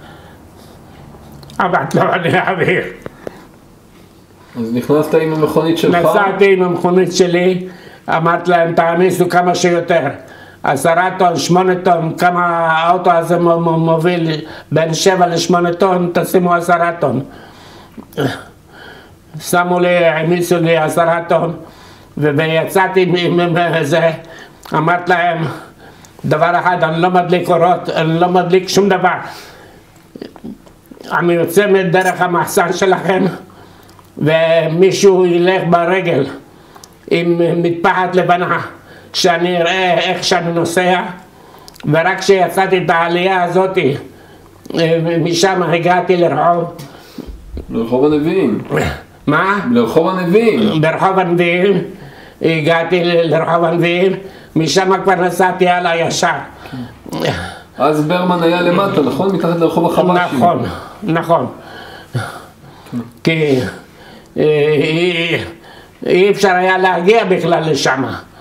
אמרתי לו, אני אעביר. אז נכנסת עם המכונית שלך? נסעתי עם המכונית שלי, אמרתי להם, תעמיסו כמה שיותר. 10 טון, 8 טון, כמה האוטו הזה מוביל, בין 7 ל-8 טון, תשימו 10 טון. שמו לי, העמיסו לי 10 טון, ויצאתי עם זה, אמרתי להם, דבר אחד, אני לא מדליק אורות, אני לא מדליק שום דבר. אני יוצא מדרך המחסן שלכם, ומישהו ילך ברגל עם מטפחת לבנה, שאני אראה איך שאני נוסע, ורק כשיצאתי את העלייה הזאת, משם הגעתי לרחוב הנביאים. מה? לרחוב הנביאים. ברחוב הנביאים, הגעתי לרחוב הנביאים, משם כבר נסעתי הלאה ישר. אז ברמן היה למטה, נכון? מתחת לרחוב החבשים. נכון. כי אי אפשר היה להגיע בכלל לשם.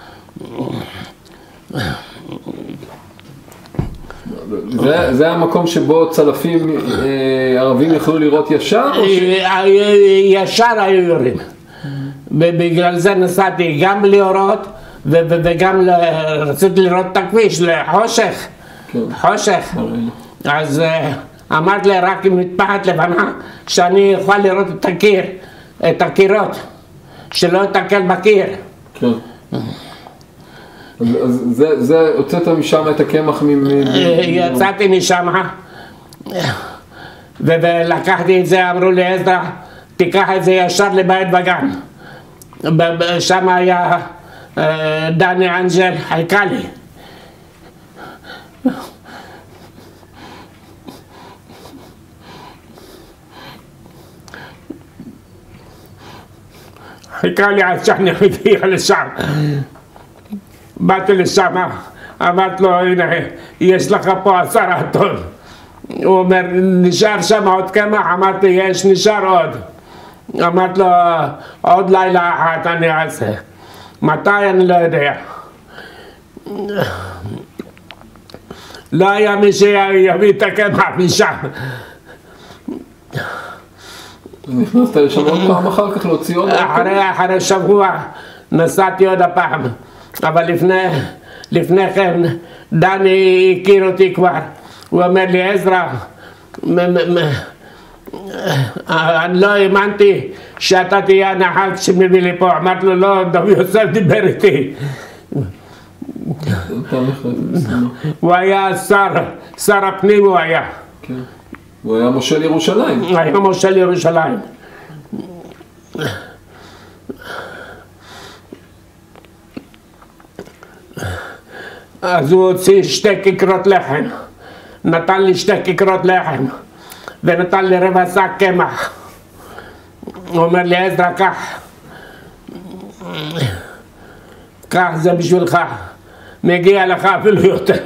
זה המקום שבו צלפים ערבים יכלו לראות ישר? ישר היו יורים. בגלל זה נסעתי גם בלי אורות וגם רציתי לראות את הכביש, לחושך. חושך. אז אמרתי לי רק עם מטפחת לבנה שאני יכול לראות את הקירות, שלא יתקל בקיר. כן. אז זה, הוצאת משם את הקמח יצאתי משם ולקחתי את זה, אמרו לי, עזרא, תיקח את זה ישר לבית וגן. שם היה דני אנג'ל חיכה לי. חיכה לי עד שאני מגיע לשם. באתי לשם, אמרתי לו, הנה, יש לך פה 10 טון. הוא אומר, נשאר שם עוד קמח? אמרתי, יש, נשאר עוד. אמרתי לו, עוד לילה אחת אני אעשה. מתי? אני לא יודע. לא היה מי שיביא את הקמח משם. נכנסת לשם עוד פעם אחר כך להוציא עוד? אחרי שבוע נסעתי עוד הפעם, אבל לפני כן דני הכיר אותי כבר. הוא אומר לי, עזרא, אני לא האמנתי שאתה תהיה הנחל שמביא לי פה. אמרתי לו, לא, דב יוסף דיבר איתי. הוא היה שר הפנים, הוא היה. הוא היה מושל ירושלים. היה מושל ירושלים. אז הוא הוציא 2 כיכרות לחם, נתן לי 2 כיכרות לחם ונתן לי רבע שק קמח. הוא אומר לי, עזרא, קח, זה בשבילך, מגיע לך אפילו יותר.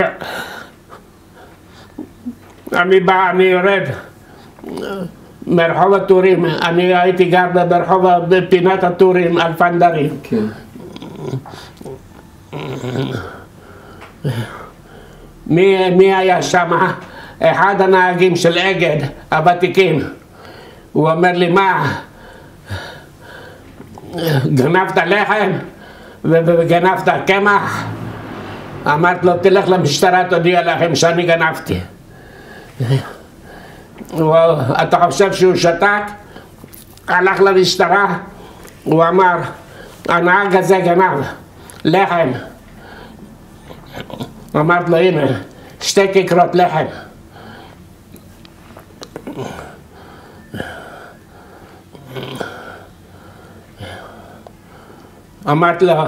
אני בא, אני יורד מרחוב הטורים, אני הייתי גר ברחוב, בפינת הטורים, אלפנדרים. כן. מי היה שם? אחד הנהגים של אגד, הוותיקים. הוא אומר לי, מה? גנבת לחם וגנבת קמח? אמרתי לו, תלך למשטרה, תודיע לכם שאני גנבתי. אתה חושב שהוא שתק? הלך למשטרה, הוא אמר, הנהג הזה גנב לחם. אמרתי לו, הנה, 2 כיכרות לחם. אמרתי לו,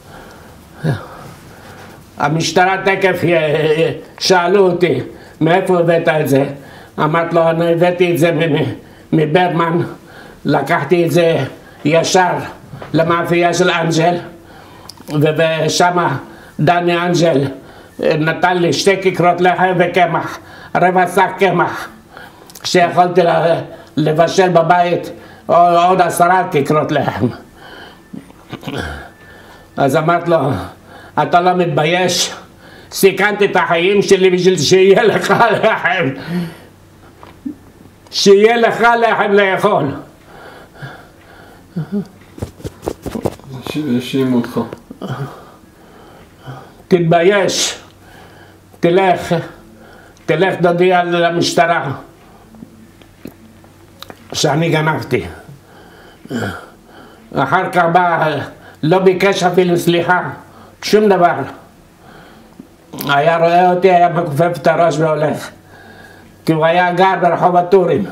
המשטרה תקף שאלו אותי, מאיפה הבאת את זה? אמרתי לו, אני הבאתי את זה מברמן, לקחתי את זה ישר למאפייה של אנג'ל, ושם דני אנג'ל נתן לי 2 כיכרות לחם וקמח, רבע שק קמח, שיכולתי לבשל בבית עוד 10 כיכרות לחם. אז אמרתי לו, אתה לא מתבייש? סיכנתי את החיים שלי בשביל שיהיה לך לחם. שיהיה לך לחם לאכול. האשימו אותך. תתבייש. תלך תודיע למשטרה שאני גנבתי. אחר כך בא, לא ביקש אפילו סליחה, שום דבר. היה רואה אותי, היה מכופף את הראש והולך. כי הוא היה גר ברחוב הטורים.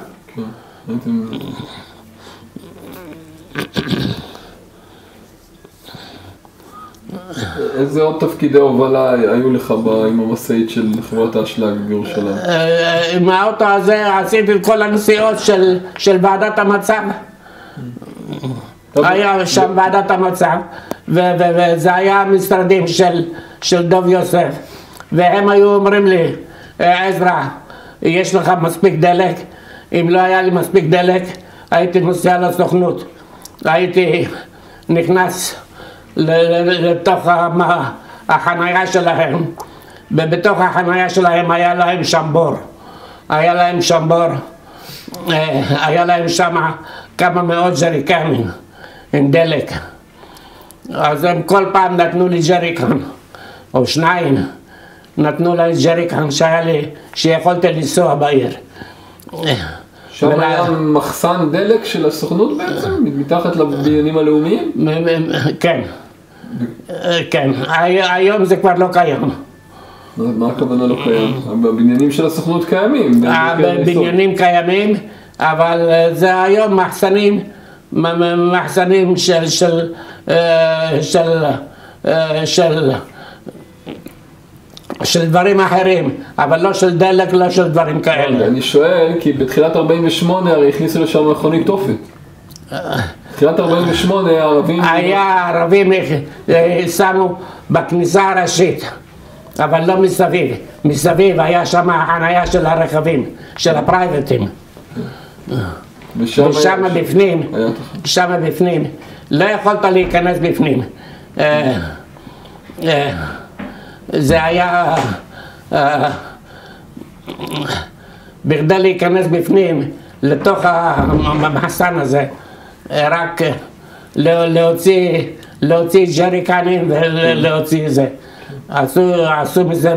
איזה עוד תפקידי הובלה היו לך עם המשאית של חברת האשלג בירושלים? עם האוטו הזה עשיתי את כל הנסיעות של ועדת המצב. היה שם ועדת המצב, וזה היה משרדים של דוב יוסף, והם היו אומרים לי, עזרא, יש לך מספיק דלק? אם לא היה לי מספיק דלק, הייתי נוסע לסוכנות, הייתי נכנס לתוך החנייה שלהם, ובתוך החנייה שלהם היה להם שם בור, היה להם שם כמה מאות ג'ריקנים עם דלק. אז הם כל פעם נתנו לי ג'ריקן, או 2, נתנו לי ג'ריקן שיכולתי לנסוע בעיר. שם היה מחסן דלק של הסוכנות בעצם? מתחת לבניינים הלאומיים? כן, כן. היום זה כבר לא קיים. מה הכוונה לא קיים? הבניינים של הסוכנות קיימים. הבניינים קיימים, אבל זה היום מחסנים של דברים אחרים, אבל לא של דלק, לא של דברים כאלה. אני שואל, כי בתחילת 48 הרי הכניסו לשם מכונית תופת. בתחילת 48 הערבים שמו בכניסה הראשית, אבל לא מסביב. מסביב היה שם החנייה של הרכבים, של הפרייבטים. ושם בפנים, לא יכולת להיכנס בפנים. זה היה, בכדי להיכנס בפנים, לתוך המחסן הזה, רק להוציא ג'ריקנים ולהוציא זה. עשו מזה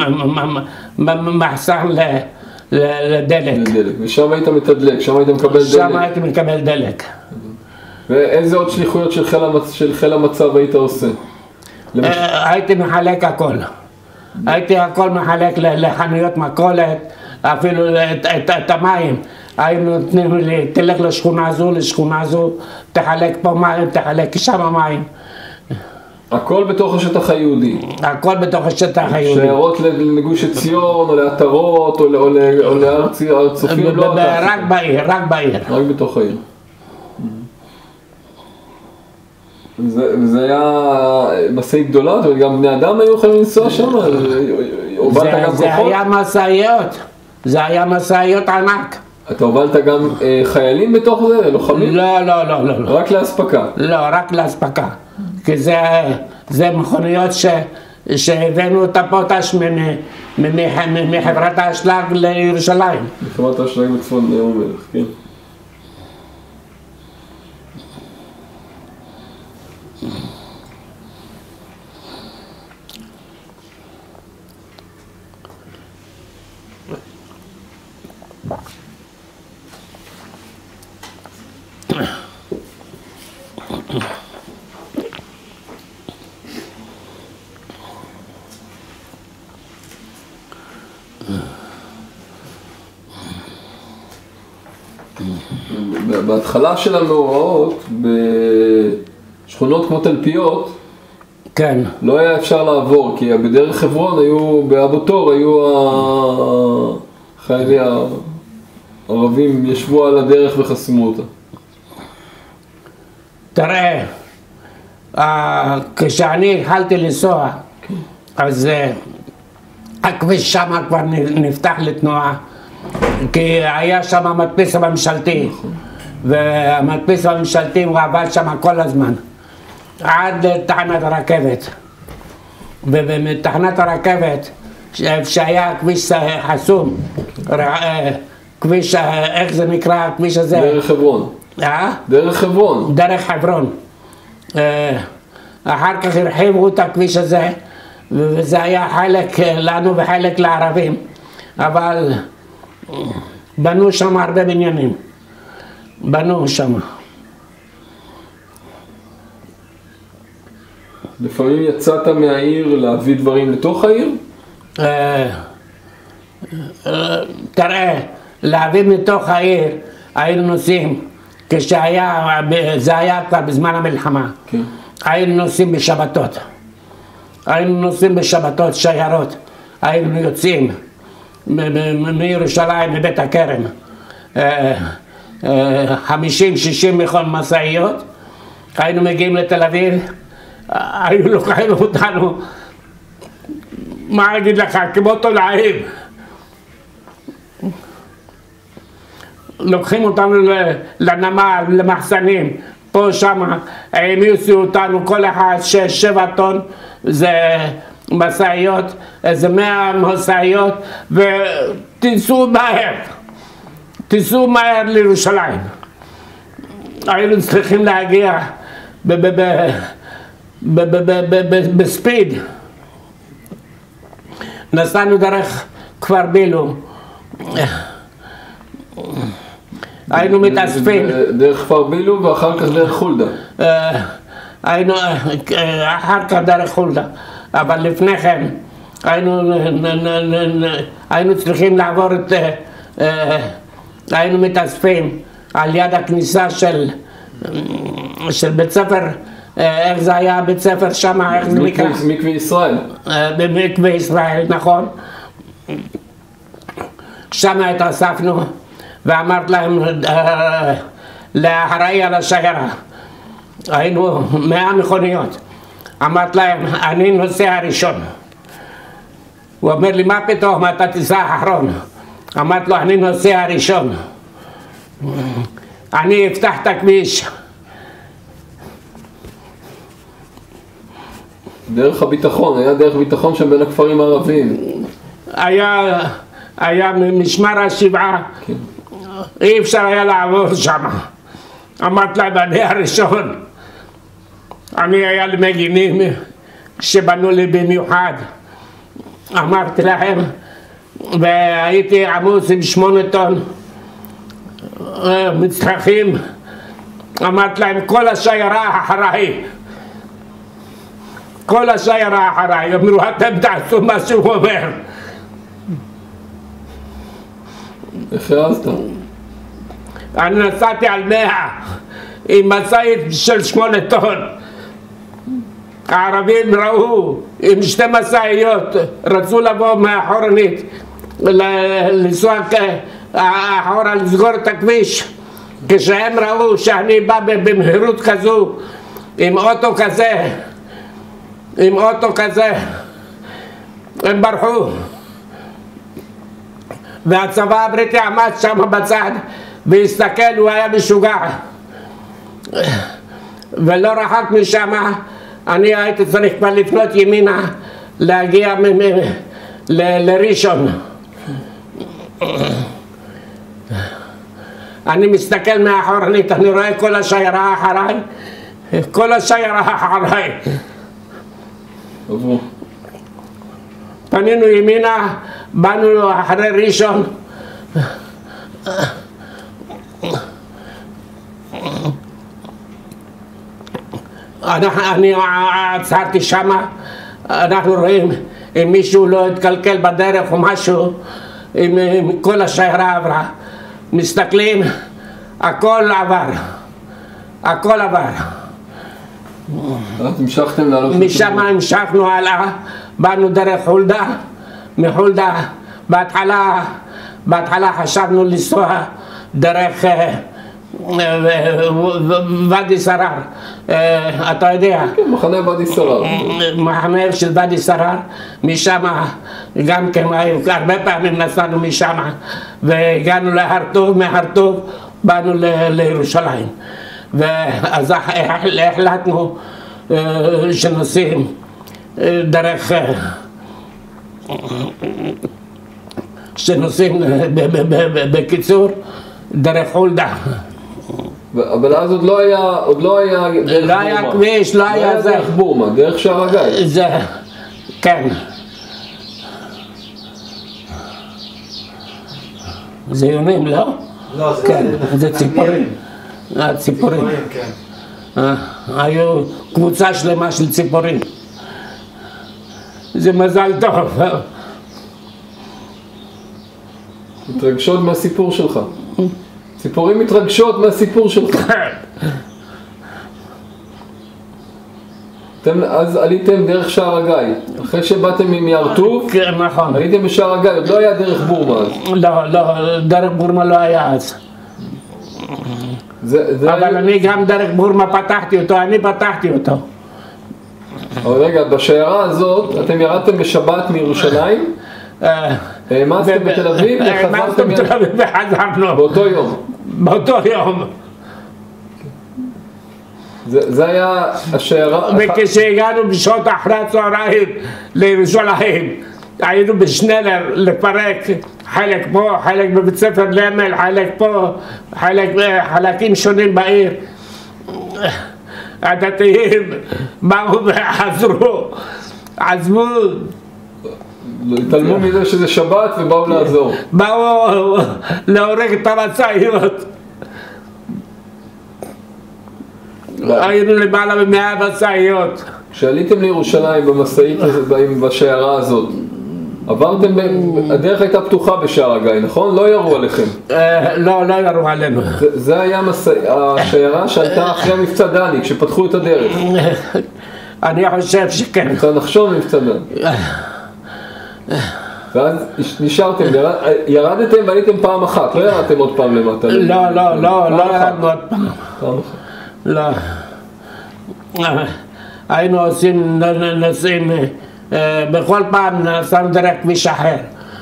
מחסן לדלק. ושם היית מתדלק, שם היית מקבל דלק. שם הייתי מקבל דלק. ואיזה עוד שליחויות של חיל המצב היית עושה? הייתי מחלק הכל. הייתי הכל מחלק לחנויות מכולת, אפילו את המים. היינו נותנים לי, תלך לשכונה הזו, תחלק פה מים, תחלק שם מים. הכל בתוך השטח היהודי. הכל בתוך השטח היהודי. שיירות לגוש עציון, או לעטרות, או להר צופים, לא? רק בעיר. רק בתוך העיר. זה היה משאית גדולה, וגם בני אדם היו יכולים לנסוע שם? זה היה משאיות ענק. אתה הובלת גם חיילים בתוך זה, לוחמים? לא. רק להספקה? לא, רק להספקה. כי זה מכוניות שהבאנו אותה פוטש מחברת האשלג לירושלים. מחברת האשלג בצפון ים המלח, כן. בהתחלה של המאורעות, בשכונות כמו תלפיות, כן. לא היה אפשר לעבור, כי בדרך חברון באבו תור היו החיילים הערבים ישבו על הדרך וחסמו אותה. תראה, כשאני התחלתי לנסוע, אז הכביש שם כבר נפתח לתנועה, כי היה שם המדפיס הממשלתי, והמדפיס הממשלתי הוא עבד שם כל הזמן, עד תחנת הרכבת. ומתחנת הרכבת, שהיה כביש חסום, כביש, איך זה נקרא הכביש הזה? דרך חברון. דרך חברון. דרך חברון. אחר כך הרחיבו את הכביש הזה, וזה היה חלק לנו וחלק לערבים, אבל בנו שם הרבה בניינים. בנו שם. לפעמים יצאת מהעיר להביא דברים לתוך העיר? תראה, להביא מתוך העיר היינו נוסעים, זה היה כבר בזמן המלחמה. היינו נוסעים בשבתות. היינו נוסעים בשבתות שיירות. היינו יוצאים מירושלים מבית הכרם. 50-60 מכל משאיות. היינו מגיעים לתל אביב. היו לוקחים אותנו, מה אגיד לך, כמו תולעים. לוקחים אותנו לנמל, למחסנים, פה שמה, העמיסו אותנו, כל אחד 6-7 טון, זה משאיות, איזה 100 משאיות, ותיסעו מהר לירושלים. היינו צריכים להגיע בספיד. נסענו דרך כפר בילו. היינו מתאספים. דרך כפר בילו ואחר כך דרך חולדה. היינו אחר כך דרך חולדה, אבל לפני כן היינו צריכים לעבור היינו מתאספים על יד הכניסה של בית ספר, איך זה היה בית ספר שם, איך זה נקרא? מקווה ישראל. במקווה ישראל, נכון. שם התאספנו ואמרת להם לאחראי על השיירה. היינו 100 מכוניות. אמרת להם, אני נוסע הראשון. הוא אומר לי, מה פתאום, אתה תיסע האחרון? אמרת לו, אני נוסע הראשון. אני אפתח את הכביש. דרך הביטחון, היה דרך ביטחון שם בין הכפרים הערביים. היה משמר השבעה, כן. אי אפשר היה לעבור שם. אמרת להם, אני הראשון. אני היה למגינים שבנו לי במיוחד. אמרתי להם, והייתי עמוס עם 8 טון מצרכים. אמרתי להם, כל השיירה אחריי. כל השיירה אחריי. אמרו, אתם תעשו מה שהוא אומר. איך הרזת? אני נסעתי על 100 עם משאית של 8 טון. הערבים ראו עם 2 משאיות, רצו לבוא מאחורנית, לנסוע אחורה לסגור את הכביש. כשהם ראו שאני בא במהירות כזו, עם אוטו כזה, הם ברחו. והצבא הבריטי עמד שם בצד והסתכל, הוא היה משוגע. ולא רחק משם, אני הייתי צריך כבר לפנות ימינה, להגיע לראשון. אני מסתכל מאחורנית, אני רואה כל השיירה אחריי. פנינו ימינה, באנו אחרי ראשון. אני עצרתי שמה, אנחנו רואים אם מישהו לא התקלקל בדרך או משהו, אם כל השיירה עברה. מסתכלים, הכל עבר. אז המשכתם לעלות? משם המשכנו הלאה, באנו דרך חולדה, מחולדה, בהתחלה חשבנו לנסוע דרך ואדי סרר, אתה יודע? כן, מחנה ואדי סרר. מחנה של ואדי סרר, משם גם כן, הרבה פעמים נסענו משם, והגענו להר טוב, מהר טוב באנו לירושלים. ואז החלטנו שנוסעים דרך, בקיצור, דרך חולדה. אבל אז עוד לא היה דרך בורמה. לא היה כביש, לא היה זה. דרך בורמה, דרך שער הגיא. זה, כן. זה יונים, לא? לא, זה ציפורים. ציפורים. היו קבוצה שלמה של ציפורים. זה מזל טוב. מתרגשות מהסיפור שלך. ציפורים מתרגשות מהסיפור שלך. אתם אז עליתם דרך שער הגיא. אחרי שבאתם מיער טוב, כן, נכון. עליתם בשער הגיא, עוד לא היה דרך בורמה אז. לא, דרך בורמה לא היה אז. אבל אני גם דרך בורמה פתחתי אותו. אבל רגע, בשיירה הזאת אתם ירדתם בשבת מירושלים? העמסתם בתל אביב וחזרנו. באותו יום. זה היה השיירה. וכשהגענו בשעות אחרי הצהריים לירושלים, היינו בשנלר לפרק, חלק פה, חלק בבית ספר למל, חלק פה, חלקים שונים בעיר. הדתיים באו עזבו. התעלמו מזה שזה שבת ובאו לעזור. באו להורג את המשאיות. היינו למעלה מ100 משאיות. כשעליתם לירושלים במשאית בשיירה הזאת, עברתם, הדרך הייתה פתוחה בשער הגיא, נכון? לא ירו עליכם. לא ירו עלינו. זה היה השיירה שעלתה אחרי מבצע דני, כשפתחו את הדרך. אני חושב שכן. מבצע נחשון מבצע דני. ואז נשארתם, ירדתם ועליתם פעם אחת, לא ירדתם עוד פעם למטה. לא ירדנו עוד פעם. פעם אחת. לא. היינו נוסעים, בכל פעם נסענו דרך כביש אחר.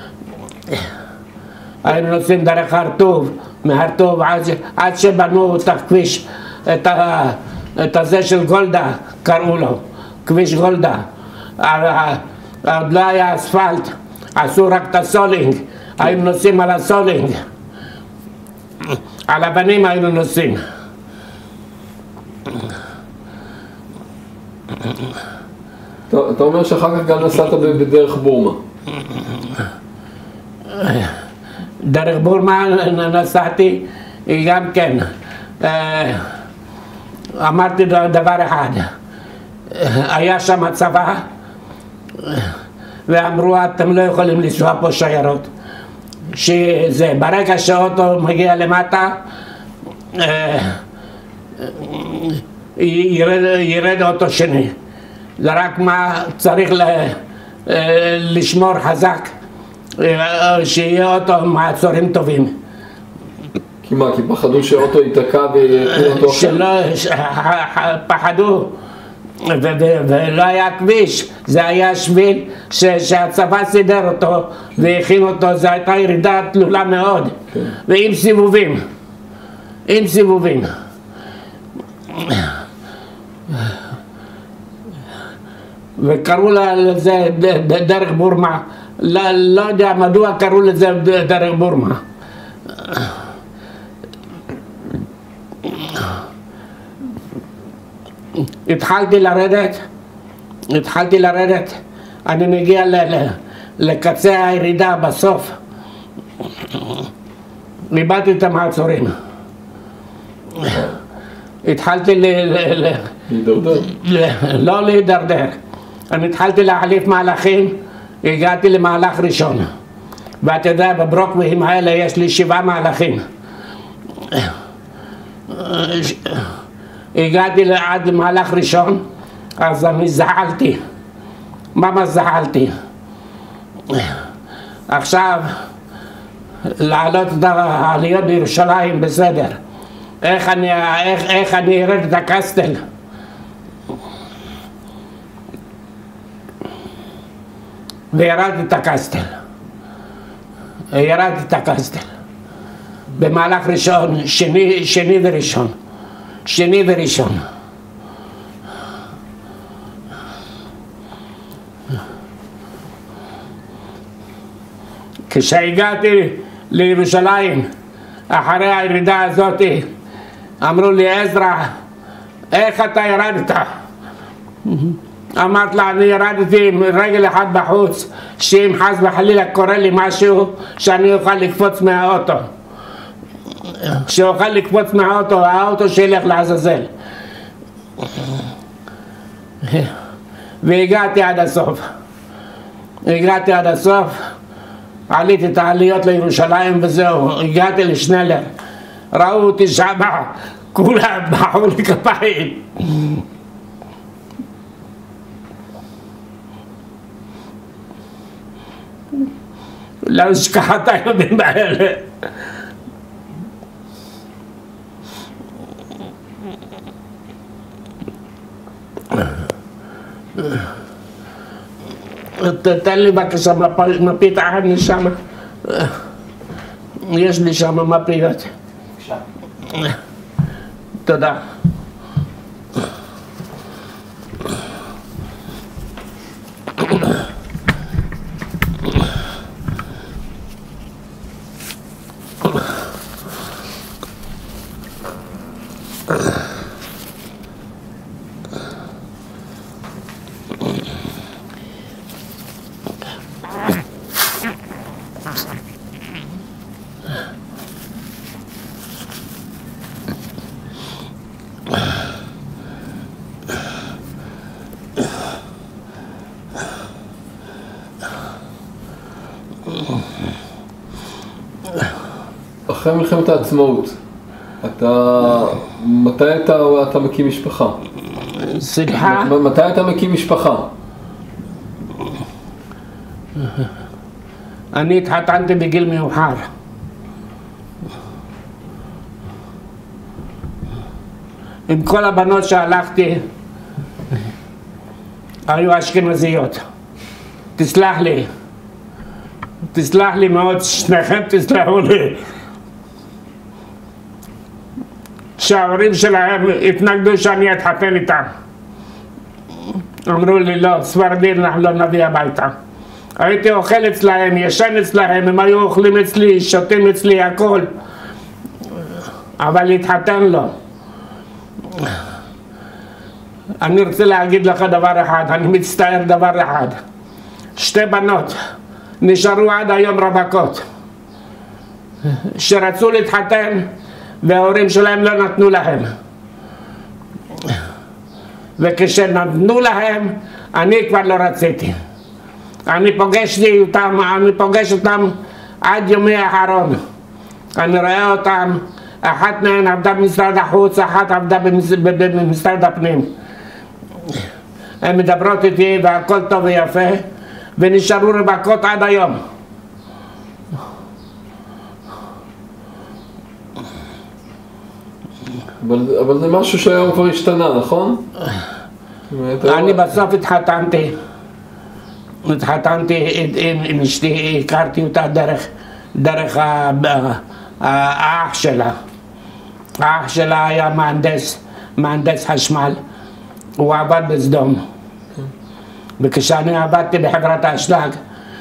היינו נוסעים דרך הר טוב, מהר טוב עד שבנו את הכביש, את הזה של גולדה, קראו לו, כביש גולדה. עוד לא היה אספלט, עשו רק את הסולינג, היינו נוסעים על הסולינג. על הבנים היינו נוסעים. אתה אומר שאחר כך גם נסעת בדרך בורמה. דרך בורמה נסעתי גם כן. אמרתי דבר אחד, היה שם צבא ואמרו אתם לא יכולים לנסוע פה שיירות. שזה ברגע שאוטו מגיע למטה, ירד אוטו שני. זה רק מה צריך לשמור חזק, שיהיה אוטו מעצורים טובים. כי מה? כי פחדו שאוטו ייתקע ויקנו אותו אחר? פחדו, ולא היה כביש, זה היה שביל שהצבא סידר אותו והכין אותו, זו הייתה ירידה תלולה מאוד, ועם סיבובים, עם סיבובים. וקראו לזה דרך בורמה, לא יודע מדוע קראו לזה דרך בורמה. התחלתי לרדת, אני מגיע לקצה הירידה בסוף, איבדתי את המעצורים. התחלתי לא להידרדר, אני התחלתי להחליף מהלכים, הגעתי למהלך ראשון, ואתה יודע, בברוקווים האלה יש לי 7 מהלכים. הגעתי עד למהלך ראשון, אז אני זחלתי, ממש זחלתי. עכשיו, לעלות את העליות בירושלים בסדר. איך אני ארד את הקסטל? וירדתי את הקסטל. במהלך ראשון, שני וראשון. כשהגעתי לירושלים, אחרי הירידה הזאת, אמרו לי, עזרא, איך אתה ירדת? אמרת לה, אני ירדתי עם רגל אחד בחוץ, שאם חס וחלילה קורה לי משהו, שאני אוכל לקפוץ מהאוטו. שאוכל לקפוץ מהאוטו, האוטו שילך לעזאזל. והגעתי עד הסוף. עליתי את העליות לירושלים וזהו, הגעתי לשנלר. ראו אותי שמה, כולם בחרו לי כפיים. לא אשכח את הימים האלה. תן לי בבקשה מפית אחת משם, יש לי שם מפיות. תודה. אחרי מלחמת העצמאות, מתי אתה מקים משפחה? סליחה? מתי אתה מקים משפחה? אני התחתנתי בגיל מאוחר. עם כל הבנות שהלכתי, היו אשכנזיות. תסלח לי מאוד, שניכם תסלחו לי. שההורים שלהם התנגדו שאני אתחתן איתם. אמרו לי, לא, ספרדים אנחנו לא נביא הביתה. הייתי אוכל אצלהם, ישן אצלהם, הם היו אוכלים אצלי, שותים אצלי, הכל. אבל להתחתן לא. אני רוצה להגיד לך דבר אחד, אני מצטער דבר אחד. 2 בנות נשארו עד היום רווקות, שרצו להתחתן וההורים שלהם לא נתנו להם. וכשנתנו להם, אני כבר לא רציתי. אני פוגש אותם עד יומי האחרון. אני רואה אותם, אחת מהן עבדה במשרד החוץ, אחת עבדה במשרד הפנים. הן מדברות איתי והכל טוב ויפה, ונשארו רווקות עד היום. אבל זה משהו שהיום כבר השתנה, נכון? אני בסוף התחתנתי עם אשתי, הכרתי אותה דרך האח שלה. האח שלה היה מהנדס חשמל, הוא עבד בסדום. וכשאני עבדתי בחברת האשלג,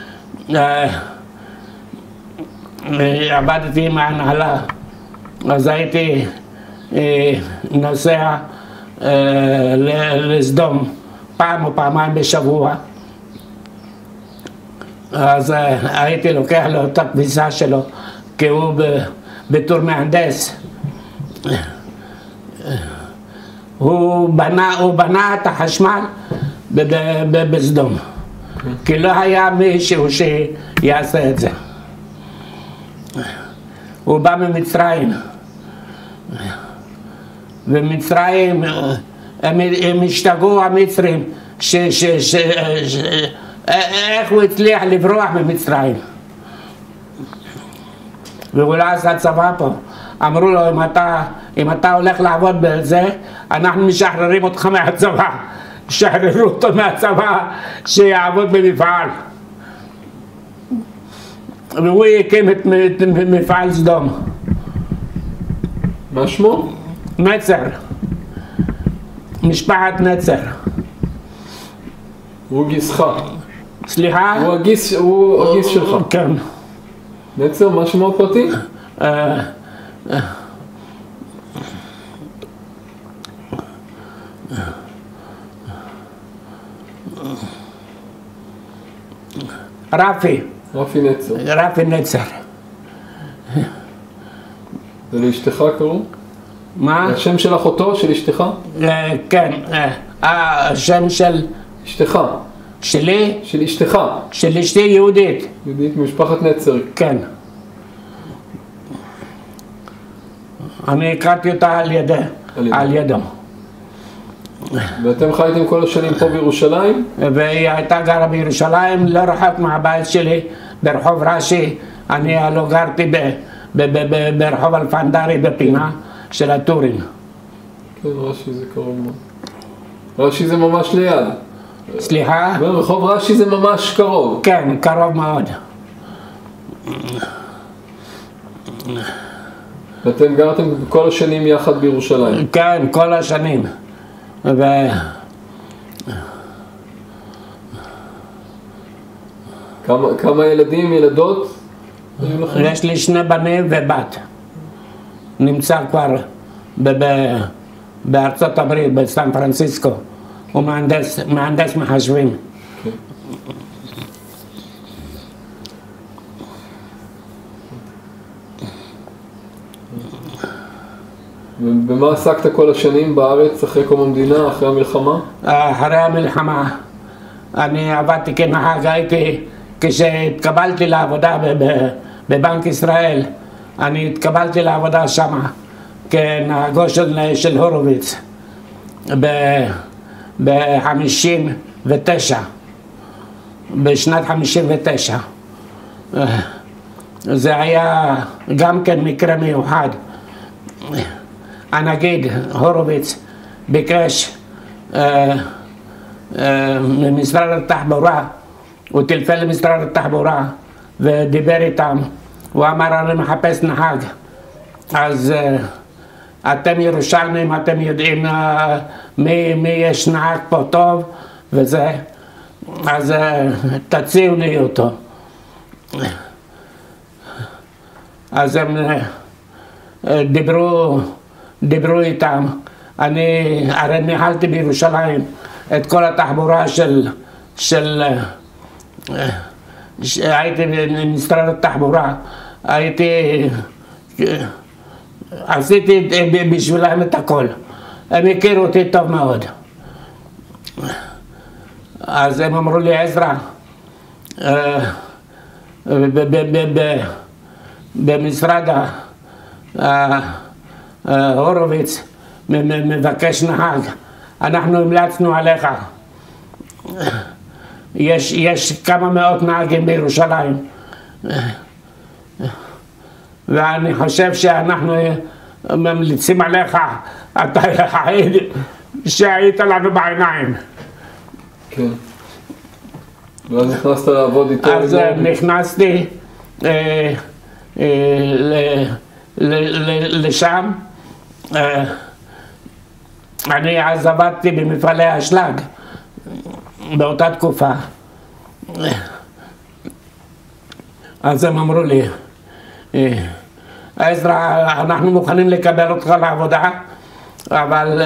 עבדתי עם ההנהלה, אז הייתי נוסע לסדום פעם או פעמיים בשבוע. אז הייתי לוקח לו את הכביסה שלו, כי הוא בתור מהנדס. הוא בנה את החשמל בסדום, כי לא היה מישהו שיעשה את זה. הוא בא ממצרים, ומצרים, הם השתגעו המצרים, איך הוא הצליח לברוח ממצרים. והוא לא עשה צבא פה. אמרו לו, אם אתה הולך לעבוד בזה, אנחנו משחררים אותך מהצבא. שחררו אותו מהצבא, שיעבוד במפעל. והוא הקים את מפעל סדום. מה שמו? נצר. משפחת נצר. הוא גיסך. סליחה? הוא הגיס שלך. כן. נצר, מה שמו הפרטי? רפי נצר. רפי נצר. ולאשתך קראו? מה? השם של אחותו, של אשתך? כן. השם של... אשתך. שלי? של אשתך. של אשתי יהודית. יהודית ממשפחת נצר. כן. אני הכרתי אותה על ידו. ואתם חייתם כל השנים פה בירושלים? והיא הייתה גרה בירושלים, לא רחוק מהבית שלי, ברחוב רש"י. אני לא גרתי ברחוב אלפנדרי בפינה של הטורים. כן, רש"י זה קרוב מאוד. רש"י זה ממש ליד. סליחה? ברחוב רש"י זה ממש קרוב. כן, קרוב מאוד. ואתם גרתם כל השנים יחד בירושלים? כן, כל השנים. כמה ילדים, ילדות? יש לי 2 בנים ובת. נמצא כבר בארצות הברית, בסן פרנסיסקו. הוא מהנדס מחשבים. ובמה עסקת כל השנים בארץ, אחרי קום המדינה, אחרי המלחמה? אחרי המלחמה. אני עבדתי כנהג, כשהתקבלתי לעבודה בבנק ישראל, אני התקבלתי לעבודה שם כנהגו של הורוביץ ב-59, בשנת 59. זה היה גם כן מקרה מיוחד. הנגיד הורוביץ ביקש ממשרד התחבורה, הוא טלפן למשרד התחבורה ודיבר איתם. הוא אמר, אני מחפש נהג. אז אתם ירושלמים, אתם יודעים מי יש נהג פה טוב וזה, אז תציעו לי אותו. אז הם דיברו איתם. אני הרי ניהלתי בירושלים את כל התחבורה הייתי במשרד התחבורה, עשיתי בשבילם את הכל. הם הכירו אותי טוב מאוד. אז הם אמרו לי, עזרא, במשרד הורוביץ מבקש נהג, אנחנו המלצנו עליך. יש כמה מאות נהגים בירושלים, ואני חושב שאנחנו ממליצים עליך, אתה היחיד שהיית לנו בעיניים. כן. ואז נכנסת לעבוד איתו? אז נכנסתי לשם. אני אז עבדתי במפעלי אשלג באותה תקופה. אז הם אמרו לי, עזרא, אנחנו מוכנים לקבל אותך לעבודה, אבל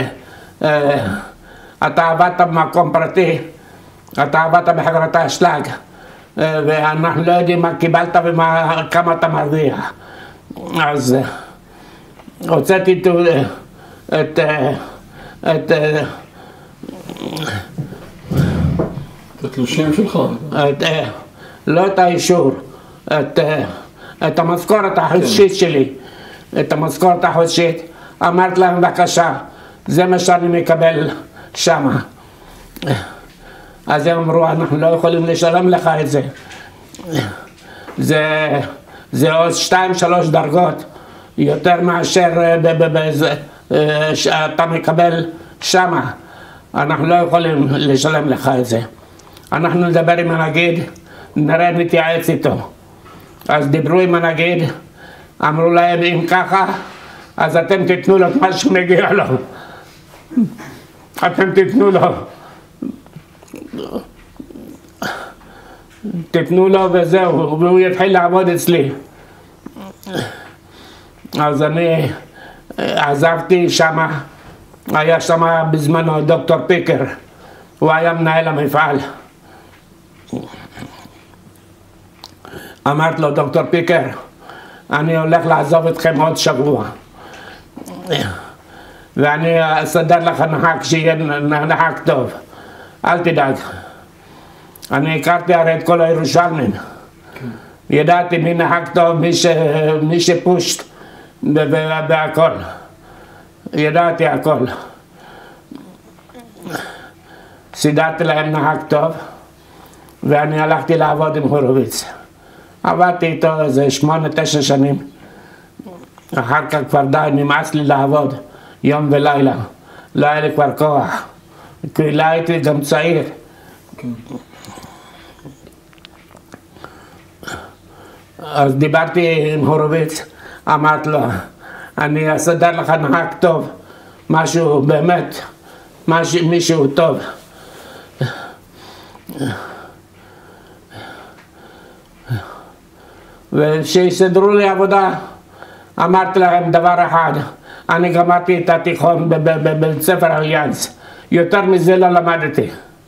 אתה עבדת במקום פרטי, אתה עבדת בחברת האשלג, ואנחנו לא יודעים מה קיבלת וכמה אתה מרוויח. אז הוצאתי את התלושים שלך? לא את האישור, את המשכורת החודשית שלי, את המשכורת החודשית. אמרת להם, בבקשה, זה מה שאני מקבל שמה. אז הם אמרו, אנחנו לא יכולים לשלם לך את זה. זה עוד 2-3 דרגות יותר מאשר אתה מקבל שמה. אנחנו לא יכולים לשלם לך את זה. אנחנו נדבר עם הנגיד, נראה, נתייעץ איתו. אז דיברו עם הנגיד, אמרו להם, אם ככה, אז אתם תיתנו לו את מה שמגיע לו. אתם תיתנו לו וזהו, והוא יתחיל לעבוד אצלי. אז אני עזבתי שמה, היה שמה בזמנו דוקטור פיקר, הוא היה מנהל המפעל. אמרתי לו, דוקטור פיקר, אני הולך לעזוב אתכם עוד שבוע, ואני אסדר לך נהג שיהיה נהג טוב, אל תדאג. אני הכרתי הרי את כל הירושלמים, ידעתי מי נהג טוב, מי שפושט והכל, ידעתי הכל. סידרתי להם נהג טוב, ואני הלכתי לעבוד עם הורוביץ. עבדתי איתו איזה 8-9 שנים. אחר כך כבר די, נמאס לי לעבוד יום ולילה. לא היה לי כבר כוח, כי לא הייתי גם צעיר. אז דיברתי עם הורוביץ, אמרתי לו, אני אסדר לך נהג טוב, משהו באמת, מישהו טוב. ושיסדרו לי עבודה, אמרתי להם דבר אחד, אני גמרתי את התיכון בבית ספר אליאנס, יותר מזה לא למדתי.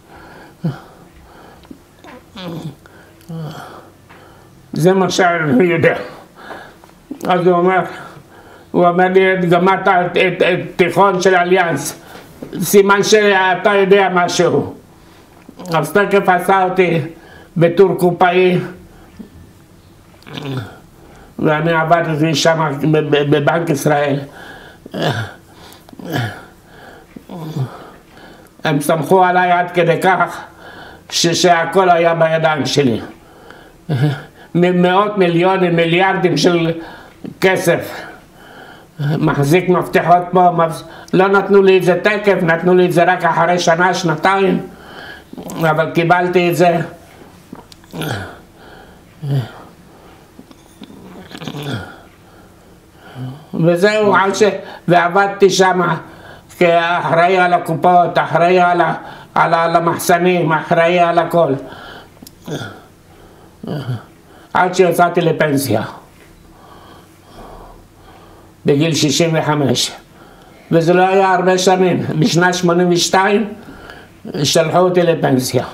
זה מה שאני יודע. אז הוא אומר לי, גמרת את תיכון של אליאנס, סימן שאתה יודע משהו. אז תקף עשה אותי בתור קופאי, ואני עבדתי שם בבנק ישראל. הם סמכו עליי עד כדי כך שהכל היה בידיים שלי. מאות מיליונים, מיליארדים של כסף. מחזיק מפתחות פה, לא נתנו לי את זה תקף, נתנו לי את זה רק אחרי שנה, שנתיים, אבל קיבלתי את זה. וזהו, ועבדתי שם כאחראי על הקופות, אחראי על המחסנים, אחראי על הכל. עד שיצאתי לפנסיה, בגיל 65. וזה לא היה הרבה שנים. בשנת 82 שלחו אותי לפנסיה.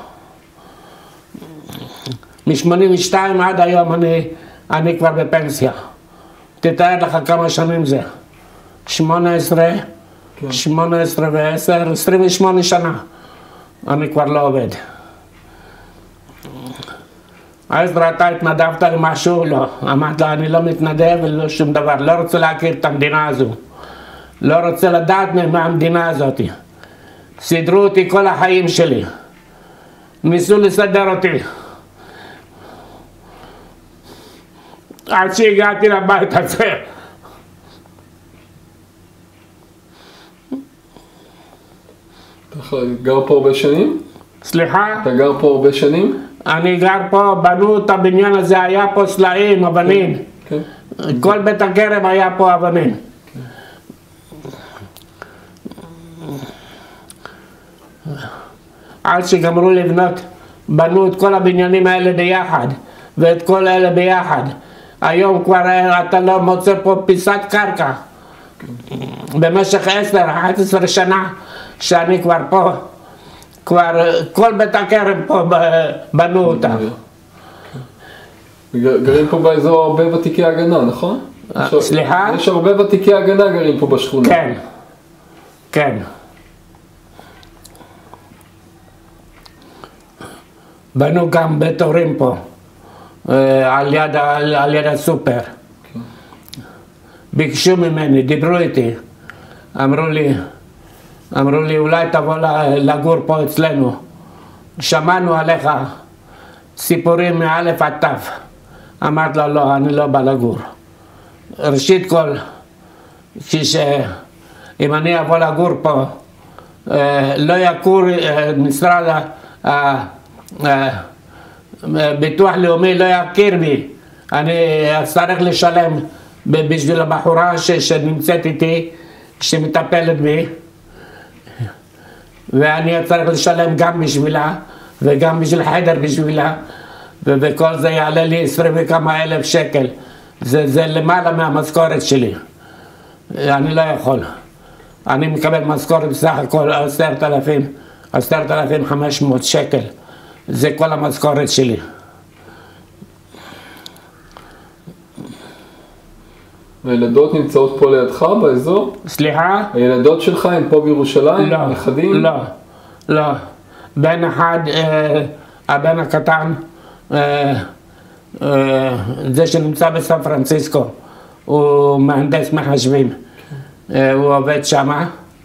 מ-82 עד היום אני כבר בפנסיה. תתאר לך כמה שנים זה. 18 ו-10, 28 שנה. אני כבר לא עובד. עזרא, אתה התנדבת למשהו? לא. אמרתי לו, אני לא מתנדב ולא שום דבר, לא רוצה להכיר את המדינה הזו. לא רוצה לדעת מה המדינה הזאת. סידרו אותי כל החיים שלי. ניסו לסדר אותי. עד שהגעתי לבית הזה. אתה גר פה הרבה שנים? סליחה? אתה גר פה הרבה שנים? אני גר פה, בנו את הבניין הזה, היה פה סלעים, אבנים. כן. כל בית הכרם היה פה אבנים. עד שגמרו לבנות, בנו את כל הבניינים האלה ביחד, ואת כל אלה ביחד. היום כבר אתה לא מוצא פה פיסת קרקע. במשך 10-11 שנה שאני כבר פה, כבר כל בית הכרם פה בנו אותה. גרים פה באזור הרבה ותיקי הגנה, נכון? סליחה? יש הרבה ותיקי הגנה גרים פה בשכונה. כן, כן. בנו גם בית הורים פה, על יד הסופר. ביקשו ממני, דיברו איתי, אמרו לי אולי תבוא לגור פה אצלנו. שמענו עליך סיפורים מאלף עד תו. אמרתי לו לא, אני לא בא לגור. ראשית כל, אם אני אבוא לגור פה, לא יקור משרד ביטוח לאומי לא יכיר בי. אני אצטרך לשלם בשביל הבחורה שנמצאת איתי, שמטפלת בי, ואני אצטרך לשלם גם בשבילה וגם בשביל חדר בשבילה, וכל זה יעלה לי 20 וכמה אלף שקל. זה למעלה מהמשכורת שלי. אני לא יכול. אני מקבל משכורת בסך הכל 10,500 שקל. זה כל המשכורת שלי. הילדות נמצאות פה לידך באזור? סליחה? הילדות שלך הם פה בירושלים? לא, נכדים? לא, לא. בן אחד, הבן הקטן, זה שנמצא בסן פרנסיסקו, הוא מהנדס מחשבים. הוא עובד שמה.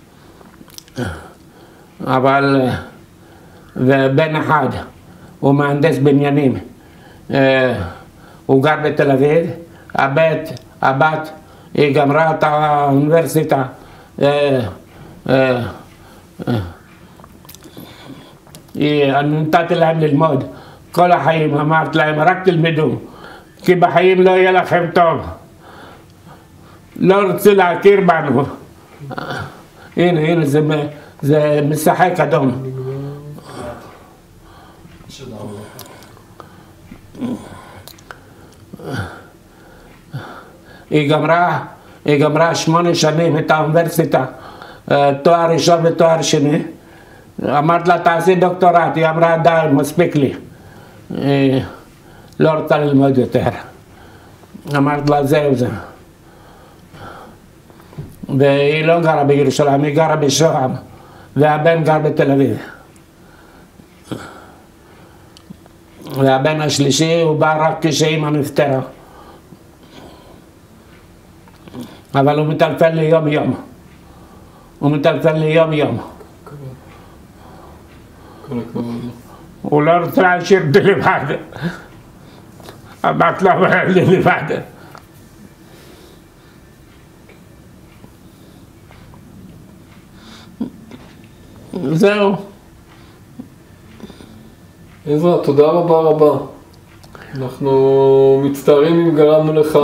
אבל, ובן אחד, הוא מהנדס בניינים. הוא גר בתל אביב. הבת, היא גמרה את האוניברסיטה. אני נתתי להם ללמוד כל החיים, אמרתי להם רק תלמדו, כי בחיים לא יהיה לכם טוב. לא רוצה להכיר בנו. הנה, זה משחק אדום. היא גמרה 8 שנים את האוניברסיטה, תואר ראשון ותואר שני. אמרת לה תעשי דוקטורט, היא אמרה די, מספיק לי. לא רוצה ללמוד יותר. אמרת לה זהו זה. והיא לא גרה בירושלים, היא גרה בשוהם, והבן גר בתל אביב. והבן השלישי הוא בא רק כשאמא נפטרה. אבל הוא מטלפן לי יום יום. הוא מטלפן לי יום יום. הוא לא רוצה להשאיר אותי לבד. אמרת לו, אבל לי לבד. זהו. עזרא, תודה רבה. אנחנו מצטערים אם גרמנו לך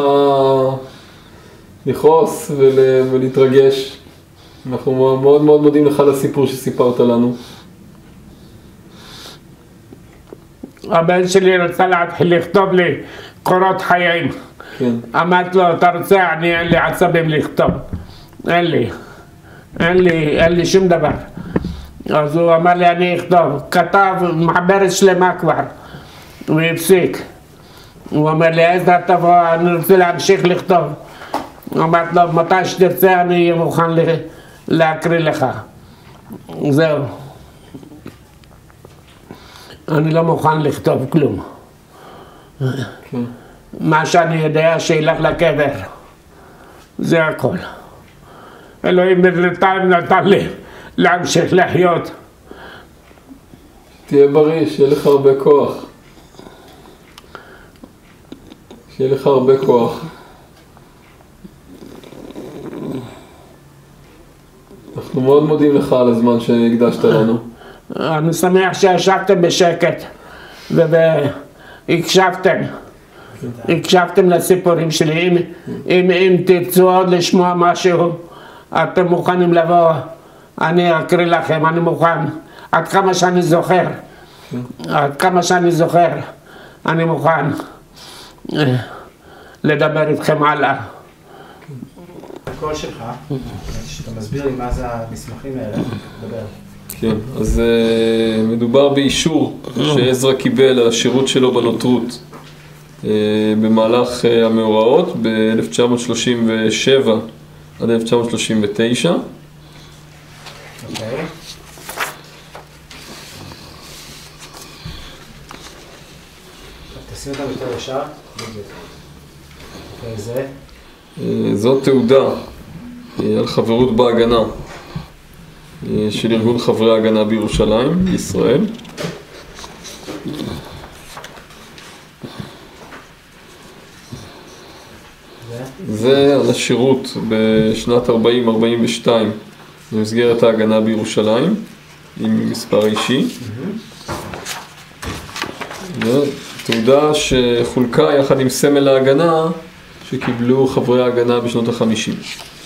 לכעוס ולהתרגש. אנחנו מאוד מאוד מודים לך על הסיפור שסיפרת לנו. הבן שלי רצה להתחיל לכתוב לי קורות חיים. כן. אמרתי לו, אתה רוצה? אין לי עצבים לכתוב. אין לי שום דבר. אז הוא אמר לי, אני אכתוב. כתב מחברת שלמה כבר. הוא הפסיק. הוא אומר לי, עזרא תבוא, אני רוצה להמשיך לכתוב. אמרתי לו, מתי שתרצה אני אהיה מוכן להקריא לך. זהו. אני לא מוכן לכתוב כלום. כן. מה שאני יודע שילך לקבר. זה הכל. אלוהים בינתיים נתן לי להמשיך לחיות. תהיה בריא, שיהיה לך הרבה כוח. שיהיה לך הרבה כוח. אנחנו מאוד מודים לך על הזמן שהקדשת לנו. אני שמח שישבתם בשקט הקשבתם לסיפורים שלי. אם תרצו עוד לשמוע משהו, אתם מוכנים לבוא, אני אקריא לכם, אני מוכן. עד כמה שאני זוכר, אני מוכן לדבר איתכם הלאה. הקול שלך, שאתה מסביר לי מה זה המסמכים האלה, דבר. כן, אז מדובר באישור שעזרא קיבל על השירות שלו בנותרות במהלך המאורעות ב-1937 עד 1939. אוקיי. תשים אותם יותר ישר. אוקיי, זה? זאת תעודה על חברות בהגנה של ארגון חברי ההגנה בירושלים, ישראל. זה על השירות בשנת 40-42 במסגרת ההגנה בירושלים עם מספר אישי. תעודה שחולקה יחד עם סמל ההגנה שקיבלו חברי ההגנה בשנות ה-50.